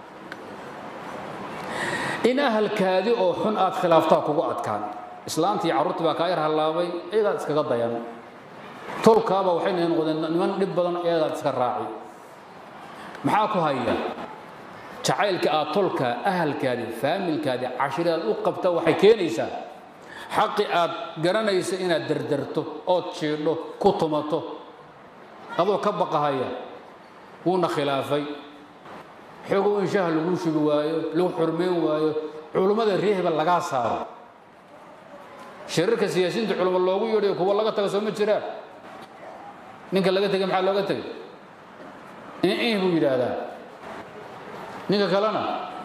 in ahalkaadi oo xun aad khilaaftaa kugu adkaan islaantii carruurtii baa kaa yar hallaabay iyadaad iskaga dayan tolkaaba waxay noqdeen niman dhib badan iyadaad iska raaci maxaa ku haya jacaylka aad tolka ahalkaadi faamilkaadi cashiraad u qabta waxay keenaysaa xaqi aad garanaysa inaad dardarto ood jiidho ku tumato adoo ka baqahaya wuuna khilaafay xogow in shaah lagu shubi waayo lagu xurmeyn waayo culummada reehba lagaa saaro shirarka siyaasiyiinta culummo loogu yeedhayo kuwa laga taga soo ma jiraan ninka laga tegay maxaa looga tegay in buu yidhaahdaa ninka kalena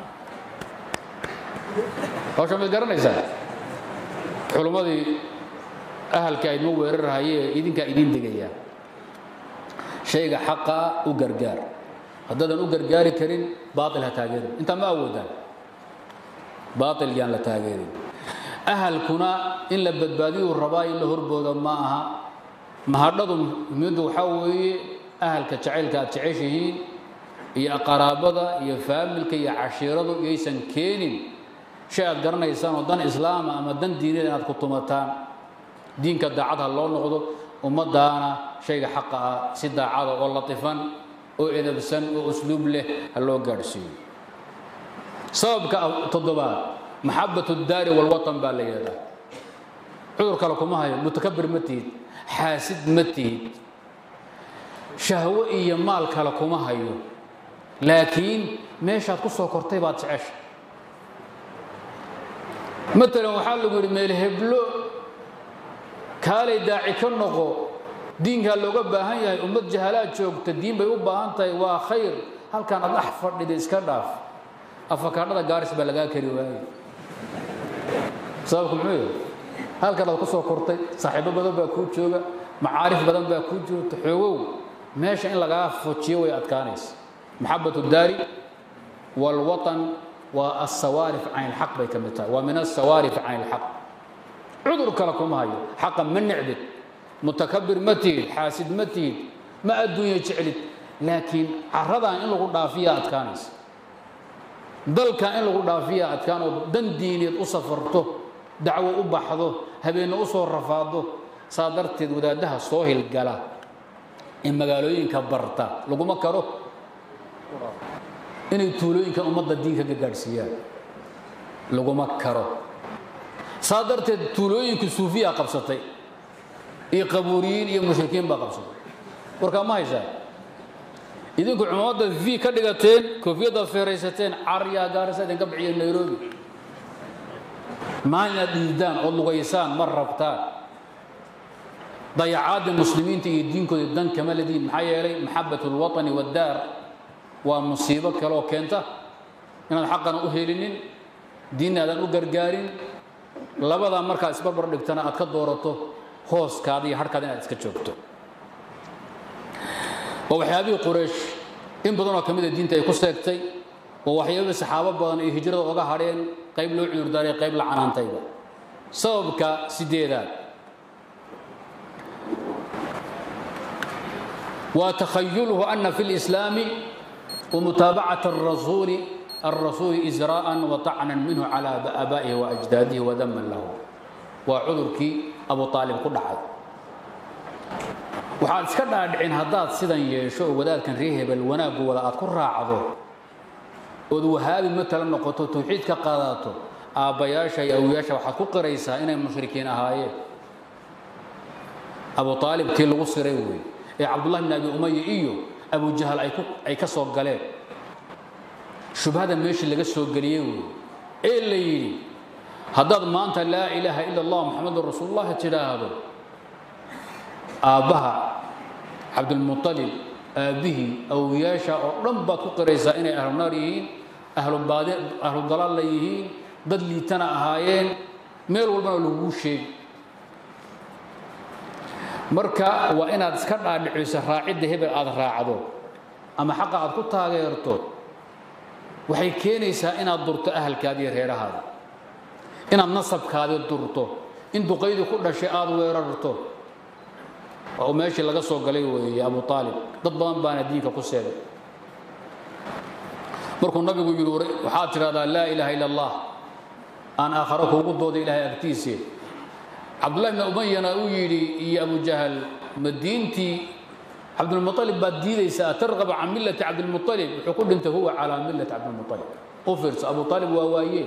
hawsha maad garanaysaa culummadii ahalka ayd ma weerarahayee idinkaa idiin degaya shayga xaqaa u gargaar haddaadan u gargaari karin baail ha taageerin intaa ma awoodaan baail yaan la taageerin ahalkuna in la badbaadiyuu rabaa in la horbooda ma aha mahadhadu muhiimaddu waxaa weeye ahalka jacaylka aad jeceshihiin iyo qaraabada iyo faamilka iyo cashiiradu iyaysan keenin shay aad garanaysaan oo dan islaama ama dan diineed inaad ku tumataan diinka daacad ha loo noqdo ummaddaana shayga xaqa ah si daacada oo latifan oo edabsan oo usluub leh ha loo gaadhsiiyo sababka toddobaad maxabbatu daari walwatan baa la yidhahdaa cudur kale kuma hayo mutakabir ma tihid xaasid ma tihid shahwo iyo maal kale kuma hayo laakiin meeshaad ku soo kortay baad jecesha matalan waxaa lagu yidhi meel heblo kaalay daaci ka noqo diinkaa looga baahan yahay ummad jahalaad joogta diin bay u baahan tahay waa khayr halkaan ad dhex fadhida iska dhaaf afakaadhada gaaris baa lagaa kari waaye sababku muxuu yahay halkan aad ku soo kortay saaxiibo badan baa kuu jooga macaarif badan baa ku jirta xoogow meesha in laga fujiyo way adkaanaysa maxabatu daari wal watan wa as-sawarif 'an al-haq bay kamita wa min as-sawarif 'an al-haq udur kala kuma hayo xaqan man ni'bid mutakabbir matid hasid matid ma adduunya jeclid laakiin carrada in lagu dhaafiyo adkaanaysa dalka in lagu dhaafiyo adkaan oo dan diineed u safarto dacwo u baxdo habeen u soo rafaado saadarteed wadaadaha soo hilgala in magaalooyinka barta laguma karo inay tuulooyinka ummadda diinka gaarsiiyaan laguma karo saadarteed tuulooyinka suufiya qabsatay iyo qabuuriyiin iyo mushrikiin baa qabsatay warka ma haysaa idinku culimada fi ka dhigateen koofiyada feeraysateen cariya gaarisa idinka bixiyeen Nairobi maana diidaan oo lugaysaan mar rabtaan ضيعات المسلمين تي دينكو دان كما لدين maxaa yeelay maxabatul watani wad dar waa musiibo kale oo keenta inaan xaqana u helinin diinaadan u gargaarin labada marka isbarbar dhigtana aad ka doorato hooskaada iyo harkaada inaad iska joogto oo waxyaabii quraysh in badan oo kamid ah diinta ay ku seegtay oo waxyaabo saxaabo badan ay hijrada uga hadheen qayb loo cudur daaray qayb la canaantayba sababka sideedaad وتخيله أن في الإسلام ومتابعة الرسول الرسول إزراء وطعنا منه على آبائه وأجداده وذما له وعذرك أبو طالب كل حد وحال سكرنا عين هداد سيدان يشو وذات كان ريهب الوناب ولا أذكر راعضه وذو هذه مثلا نقطة توحيد كقاضاته آباياشا أو ياشا وحقوق رئيسا إن المشركين هاي أبو طالب كل غصري عبد الله بن ابي اميه iyo ابو جهل ay ku ay ka soo galeen shubhada meeshii laga soo galiyay ee la yiri hadad maanta la ilaaha illa allah muhammadur rasuulullah tiraahdo aabaha abdul muttalib aabihi aw yaasha oo dhan ba ku qiraysa inay ahlu naar yihiin ahlu baadi ahlu dalal yihiin dad liitana ahaayeen meel walba lagu sheeg marka waa inaad iska dhaadhiciso raacidda hebel aad raacdo ama xaq aad ku taageerto waxay keenaysaa inaad durto ahalkaada iyo reerahaada inaad nasabkaada durto in duqaydu ku dhashay aad weerarto oo meeshii laga soo galay weeye Abu Talib dad badan baana diinka ku seeday markuu nabigu yiri waxa tiraahdaa la ilaaha illa allah aan aakhiro ugu doodo ilaahay agtiisa عبد الله بن أبي ناويري يا أبو جهل مدينتي عبد المطلب بديلي سأترغب عن ملة عبد المطلب وحكون أنت هو على ملة عبد المطلب أوفرس أبو طالب ووايه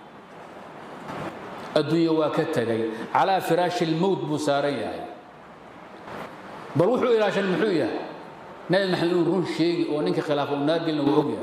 الدنيا وكتلي على فراش الموت بسارية بروحوا إلى عشان المحوية نحن نقول شيء ونك خلافه ونادل وعقيا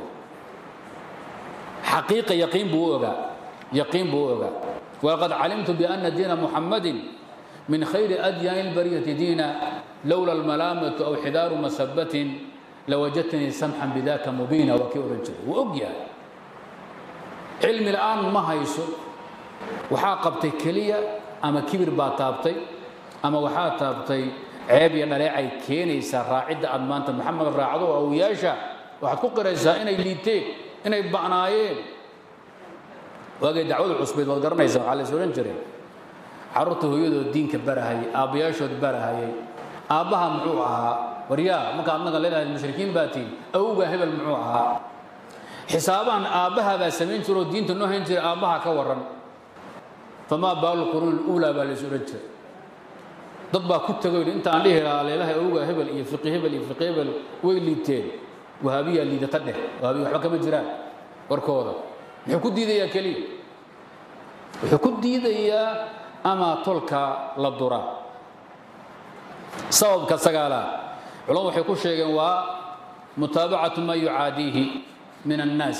حقيقة يقين بوغا يقين بوغا وقد علمت بأن دين محمد من خير أديان البرية دينا لولا الملامة أو حذار مسبة لوجدتني سمحا بذاك مبينا وكي أرجل وأقيا علم الآن ما هيسو وحاقبتي كلية أما كبر باتابتي أما وحاتابتي عيب ينالي كيني سراعد أدمانت محمد راعدو أو ياشا وحتكو قريسا إنا يليتيك إنا يبعنايين وقال دعوة العصبيد والقرنيسة على سورين جري عرضته يدو الدين كبرهاي أبياشود برهاي أبها معوعها وريا ما كان نقل لنا المشركين باتين أوغا هبل المعوعها حسابا أبها بسمين ترو الدين تنوهين جري أبها كورن فما بال القرون الأولى بالسورين جري ضبا كنت تقول أنت عليه على إله أوغا هبل يفقه هبل يفقه هبل ويليتين وهابية اللي تتنه وهابية حكم الجيران وركوضة wuxuu diidayaa kaliya wuxuu diidayaa ama tolka la dura sababka sagaala culimadu waxay ku sheegeen waa mutaabacatu ma yucaadihi min an-nas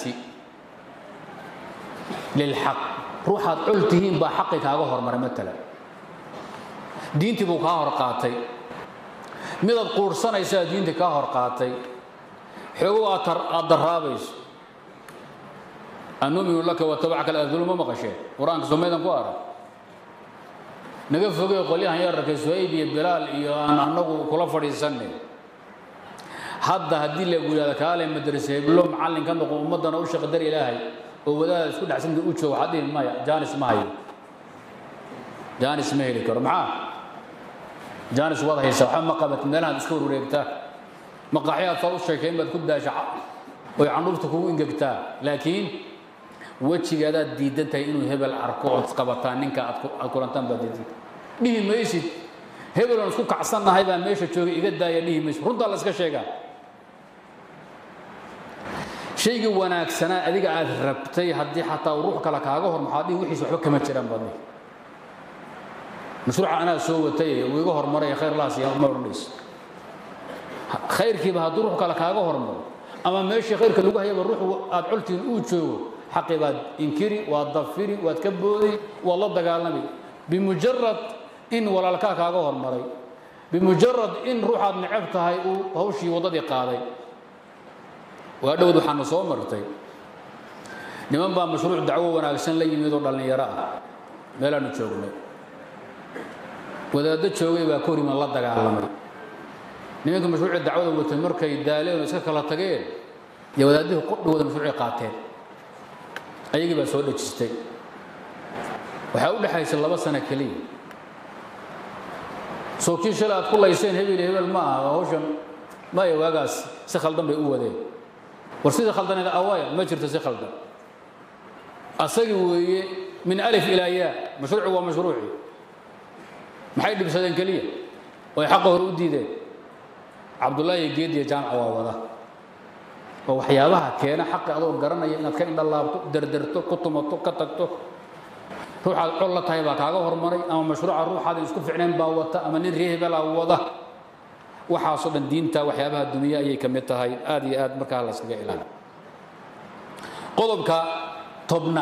lil haqq ruuxaad cultihiin baa xaqi kaaga hormaray matala diintii buu ka hor qaatay midad quursanaysa diinta ka hor qaatay xogo aad daraabayso أنؤمن لك واتبعك الأذل ما مقشة قرآن سمينا قارا naga fogay qolyahan yararka Suhayb iyo Bilaal iyo aan anagu kula fadhiisanay hadda hadii la guulaada kaale madrasay bilo macallin ka noqo ummadana u shaqadar Ilaahay oo wadaad isku dhaxsan u joogo hadii maya jaanis ma hayo jaanis ma heli karo maxaa jaanis wada haysa waxa ma qabat meelaha iska wareegta maqaxiyaad soo sheekay baad ku daashaa oo canuurta kugu ingegtaa laakiin wajigaada diidantahay inuu hebel arko oo qabataa ninka aad kulantaan baad diidan dhihi maysid hebel aan isku kacsanahay baa meesha joogay iga daaya dhihi maysid runta la iska sheegaa shayga wanaagsana adiga aad rabtay hadii xataa ruux kala kaaga hor maxaa dhihi wixiis waxba kama jiraan baad mashruuca ana soo watay oo iga hormaray khayr laas iyo marnis khayrkii baa ruux kala kaaga hormaro ama meesha khayrka lagu hayay ruux aad cultiin uu joogo حقيبات إنكري وضفري وتكبودي والله دجالنبي بمجرد إن ولا لك كاجوهر مري بمجرد إن روح نعبتها هاي وهو شيء وضدي قاضي وهذا وضوح النصوص مرتين نمن بقى مشروع دعوة وناقصين لي يميدون على يراء ملا نتشوفه وإذا دتشوفه بكوري من الله دجالنبي نمن مشروع الدعوة وتمر كيدالي ونسكت الله تجيل يوديه قطب وده مشروع قاتل أيجي بسولة تشتي وحاول حيث الله بس أنا كلي سوكي شلات كل يسين هبي هبي الماء وهوشم ما يواجس سخلدم بقوة ده ورسيد خلدنا الأوايا ما جرت سخلدم أسوي من ألف إلى ياء مشروع ومشروعي محيد بسدن كلية ويحقق رودي ده عبد الله يجيد يجان عواوضه وحيابها كينا حق أدور قرنا إنك كان الله دردرته كتمته كتكته روح الله طيبة كاغا هرمري أما مشروع الروح هذا يسكت فعلين باوته أما نريه بلا وضه وحاصل الدين تا وحيابها الدنيا أي كميتها هاي آدي آد مركها الله سبحانه إلى قلبك طبنا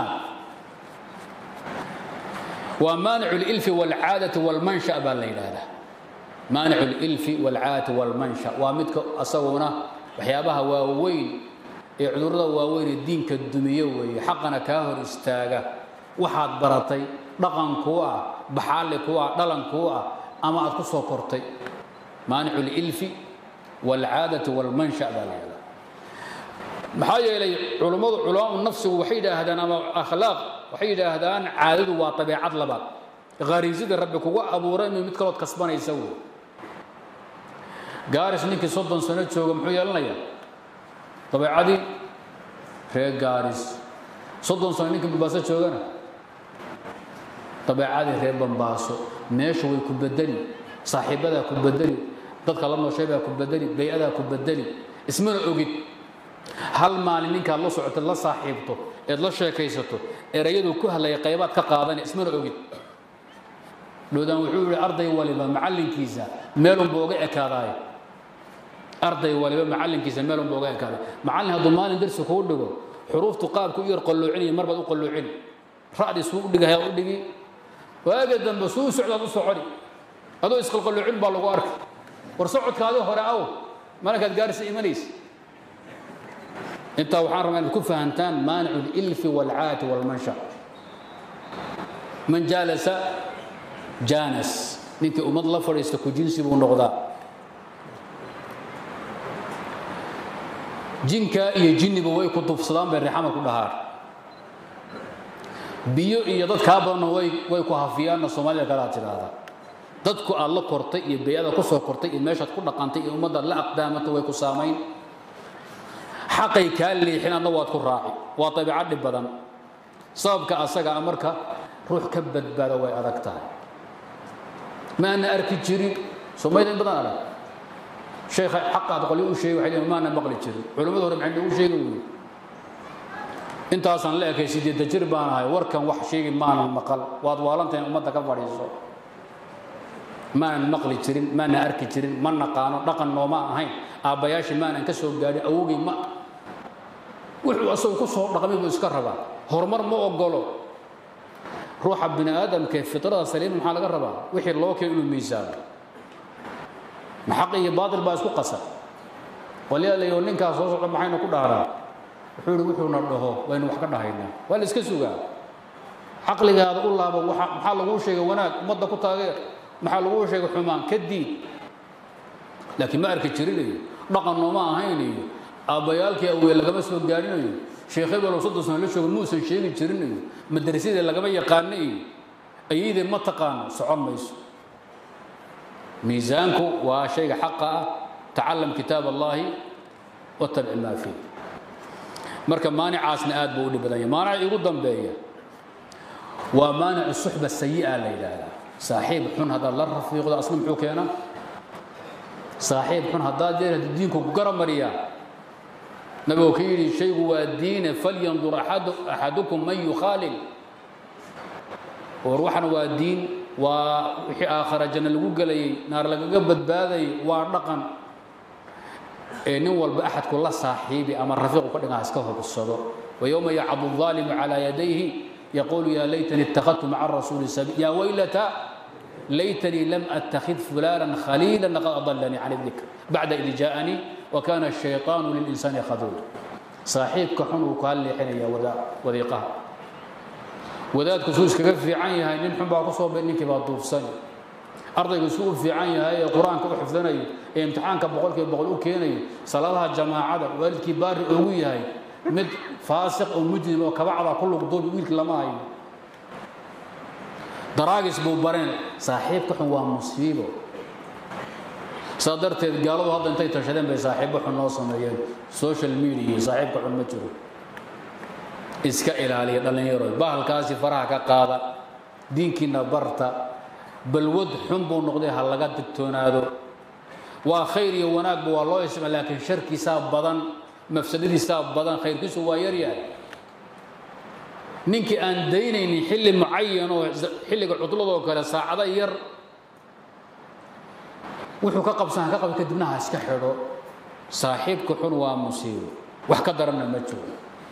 ومانع الإلف والعادة والمنشأ بالليل هذا مانع الإلف والعادة والمنشأ ومتك أصونا waxyaabaha waaweyn ee cudurada waaweyn ee diinka dumiyo way xaqana ka hor istaaga waxaad baratay dhaqan ku ah baxaale ku ah dhalan ku ah ama aad ku soo kortay maani'ul ilfi wal 'aadatu wal mansha' baliyada maxaa yeelay culimadu culamo nafsigu waxay yiraahdaan ama akhlaaq waxay yiraahdaan 'aadadu waa tabiicad labaad غريزة ربك هو أبو رأي من مثل كسبان يسوي قارس نيك صدّن سنة شو جم حيا لنا يا طبعا عادي هي قارس صدّن سنة نيك بباسة شو جنا طبعا عادي هي بنباسو ماشي ويكبدلي صاحبها كبدلي تذكر الله شيء كبدلي بيئة كبدلي اسمه أوجد هل ما نيك الله سعت الله صاحبته الله شيء كيسته ريده كهلا يقيبات كقاضي اسمه أوجد لو دام وحول أرضي ولبا معلن كيسا مالهم بوقع كذاي أرضي ولبا معلن كيسا مالهم بوقع كذاي معلن هذا المال ندرس كله حروف تقاب كير قلوا عيني مرة قلوا عيني رأي سوق دقة هي دقة واجد بسوس على الصعري هذا يسقل قلوا عين بالوارك ورصعد كذا هراءو ملكة جارس إيمانيس أنت وحرم أن كف هنتان مانع الإلف والعات والمنشأ من جالس جانس نينك أمد الله فريستك جنسي بونغدا جنكا يجني بوي كتب صدام بالرحمة كلها بيو يضد كابرن وي وي كهفيان الصومالية كلاتي هذا ضدك الله كرتي يبيعها كسر كرتي المشهد كله قانتي أمد الله أقدامته وي كسامين حقي كاللي حين نوات كراعي وطبيعة بدن صابك أسقى أمرك روح كبد بلا وي أركتها ما أنا أركي جري سميت بدن أنا شيخ حق أقول له شيء وحيد ما أنا مقلي جري علماء دورهم عنده شيء يقول أنت أصلا لا كي سيدي تجربة أنا هاي وركن وحشي ما أنا مقل وأطوالن تين أمتك كفاريزو ما أنا مقلي جري ما أنا أركي جري ما أنا قانون رقم نوما هاي أبياش ما أنا كسر جاري أوجي ما وحول أصلا كسر رقمي بيسكرها هرمر ما أقوله روح ابن آدم كيف فطرة سليم محل قربا وحي الله كي يقول الميزان محقي باطل باسكو قصر وليا لي يقول لك أصوص معينا كل هذا وحول وحول نرده وين وحكنا هينا والإسكسوجا caqligaada u laabo waxa maxaa lagu sheegay wanaag ummadda ku taageer maxaa lagu sheegay xumaan ka diid laakiin ma arki jirinayo dhaqan nooma ahaynayo aabbayaalkii aweel lagama soo gaarinayo sheekhay baa soddon sano la joogo muusan sheegi jirinayo madrasada lagama yaqaanayo ayide ma taqaan socon mayso miisaanku waa shayga xaqa ah تعلم كتاب الله واتبع ما فيه marka maanicaasna aad buu u dhibaday maanic igu dambeeya waa maanic suhba sayyi'a la ilaha saaxiib xun hada la rafiiqda aslan muxuu keena saaxiib xun hada jeer diinku garamariya nabigu kiyiri shaygu waa diin falyandur ahad ahadukum man yukhalil وروحنا ودين وحي آخر جنة لقو قلي نار لقو بدبادي وردقا نول بأحد كل صاحبي أما الرفيق قدنا عسكوه بالصدق ويوم يعض الظالم على يديه يقول يا ليتني اتخذت مع الرسول سبيلا يا ويلتا ليتني لم أتخذ فلانا خليلا لقد أضلني عن الذكر بعد إذ جاءني وكان الشيطان للإنسان خذولا صاحبك حنو قال لي حين يا وذيقه wadaadku soo iskaga fiican yahay nin xun baa ku soo beenin kiba duufsan ardaygu soo fiican yahay quraanka u xifdanayo ee imtixaanka boqolkiiba boqol u keenayo salaadaha jamaacada waalidkii baari ugu yahay mid faasiq oo mujrim oo kabacda ku lug doob wiilka lama hayo daraagis buu bareen saaxiibka xun waa musiibo sadarteed gaaladu hadda intay tashadeen bay saaxiibo xun noo sameeyeen social media saaxiibka xun ma jiro iska ilaaliya dhalinyaro bahalkaasi faraha ka qaada diinkiina barta balwad xun buu noqday hal laga digtoonaado waa khayr iyo wanaag waa loo isma laakiin sharkiisa badan mafsadadiisa badan khayrkiisu waa yar yahay ninkii aan daynaynin xilli muayyan oo xilliga cudladoo kale saacada yar wuxuu ka qabsan ka qabay kadibna ha iska xidho saaxiibku xun waa musiibo wax ka daranna ma jiro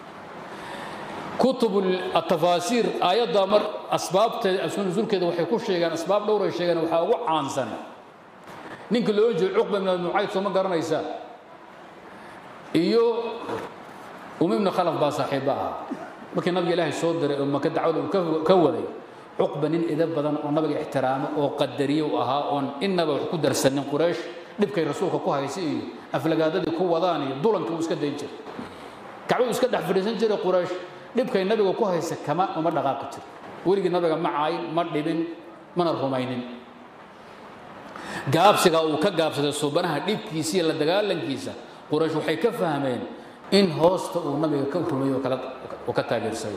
كتب التفاسير آيات دامر أسباب نزول كذا وحيكون شيء أسباب دورة شيء وحاول عن سنة نينك لو يجي عقبة من المعايد ثم قرنا يسار إيو ومن خلف با صاحبها لكن نبي الله يصدر ما كد عود كولي عقبة نين إذا بدن ونبي احترامه وقدريه وأها إن بحكو درس سنين قريش نبكي رسولك كوها يسي أفلقادة كو وضاني دولن كو اسكت ينجر كعبو اسكت حفريسن جري قريش dhibkay nabiga ku haysa kama uma dhaqaaqi jir wariga nabiga ma caay ma dhibin mana rumaynin gaabsiga uu ka gaabsaday suubanaha dhibkiisa iyo la dagaalankiisa quraash waxay ka fahmeen in hoosta uu nabiga ka rumeeyo kala oo ka taageersay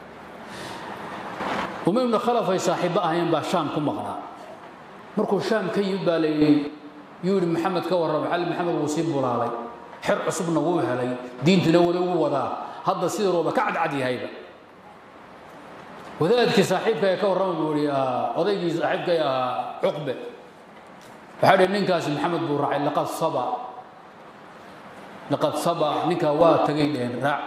umar ibn khalaf ay saaxiibo ahayeen baa shaam ku maqnaa markuu shaam ka yimid baa leeyay yuri maxamed ka warrab xal maxamed uu sii bulaalay xir cusubna wuu helay diintuna wada uu wadaa هذا سيروا بكعد عدي هيدا وذلك صاحبك يا كورم بوري قضية صاحبك يا عقبة هذا نينكاس محمد بن راعي لقد صبا لقد صبا نيكا وا تجين راع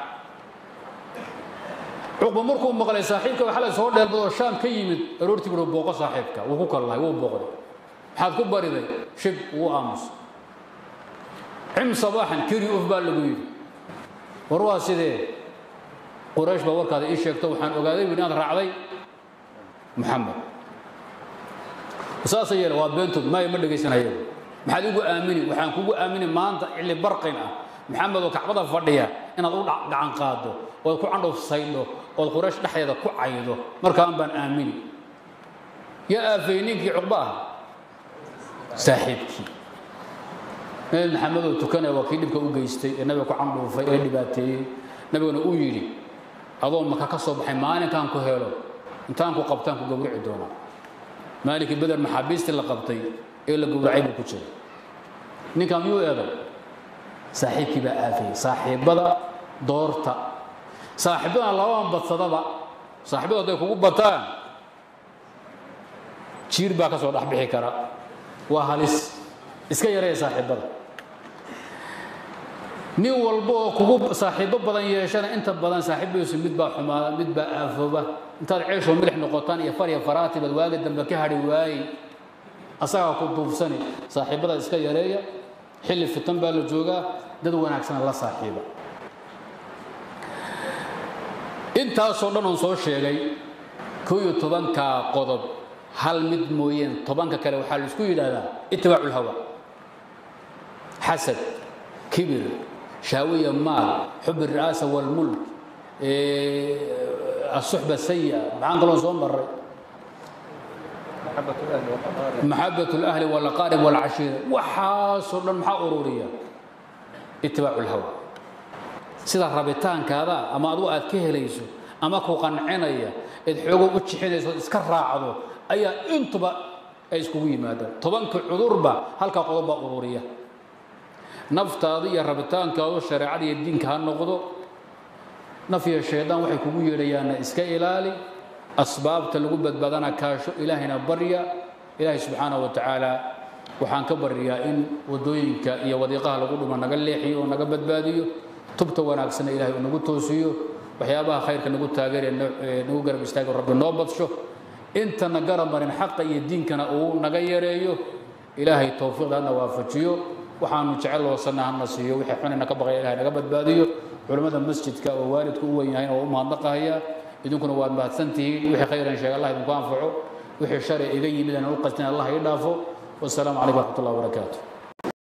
عقبة مركم مقلي صاحبك وحلا صور ده الشام كيمد رورتي برو بوقة صاحبك وكوك الله هو بوقة حد كبر ذي شب وامس عم صباحا كيري أفبال لقيه warwaa sidee quraash baa warkaada ii sheegto waxaan ogaaday inaad raacday maxamed wasaasay yar waa beentood ma ma dhageysanayo maxaad ugu aamini waxaan kugu aamini maanta xilli barqin ah maxamed oo kacbada fadhiya inaad u gacan qaado oo ku candhof saydo oo quraash dhaxdeeda ku caydo markaan baan aamini yaa afeeninkii cubba saaxiibkii محمد وتكنى وكيل بك وجيستي النبي كعنده في دباتي نبينا ويري أظن ما كسب حمانة كان كهيلو إنتان كقبتان كجبر عدونا مالك بدر محابيست اللي قبتي إلا جبر عيب كتير نكام يو هذا صاحب كبا آفي صاحب بدا دورتا صاحب بدا الله وان بتصدبا صاحب بدا يكون بطان شير باكس وضح بحكرة وهالس iska yaray saaxiibada nin walbo kugu saaxiibo badan yeeshana inta badan saaxiibadiisu mid baa xumaada mid baa aafooba inta ceesho milix noqotaan iyo fariya faraati bad waagi dambe ka hari waay asaga ku duufsani saaxiibada iska yareeya xilli fitan baa la joogaa dad wanaagsan la saaxiiba intaas oo dhan oo soo sheegay كوي طبان كقضب هل مد موين طبان كلا وحال سكوي هذا اتباع الهوى حسد كبر شاوية مال حب الرئاسة والملك إيه الصحبة السيئة معان قلون صوم بري محبة الأهل والأقارب محبة الأهل والأقارب والعشيرة وحاصر للمحا أرورية اتباع الهوى سيدا رابطان كذا أما أدو أدكيه ليسو أما كو قنعنية إذ حقوق وتشحيليسو إسكر راعدو أي انتبا إسكوي ماذا طبعا كالعذربة هل كقضبة أرورية نفط هذه رابطان كذا الشريعة الدين كهان نقضو نفي الشيطان وحي كوي ليانا إسكا إلالي أسباب تلقبت بدنا كاشو إلهنا بريا إلهي سبحانه وتعالى وحان كبريا إن ودوينك يا وضيقها لقول ما نقل ليحي ونقبت باديو تبت وناكسنا إلهي ونقول توسيو وحيابها خير كنقول تاجر نقول قرب استاجر رب النوبط شو أنت نقرب من حق الدين كنا أو نغير أيو إلهي توفيق لنا وافتيو وحان نجعل وصلنا هالنصيو وحنا نكبر إلهي نقبت باديو علماء المسجد كوالد كوين هنا وما نقها هي إذن كنا واد بحثنتي وحي خيرا إن شاء الله يكون فعو وحي الشرع إلي من أن أوقتنا الله يدافو والسلام عليكم ورحمة الله وبركاته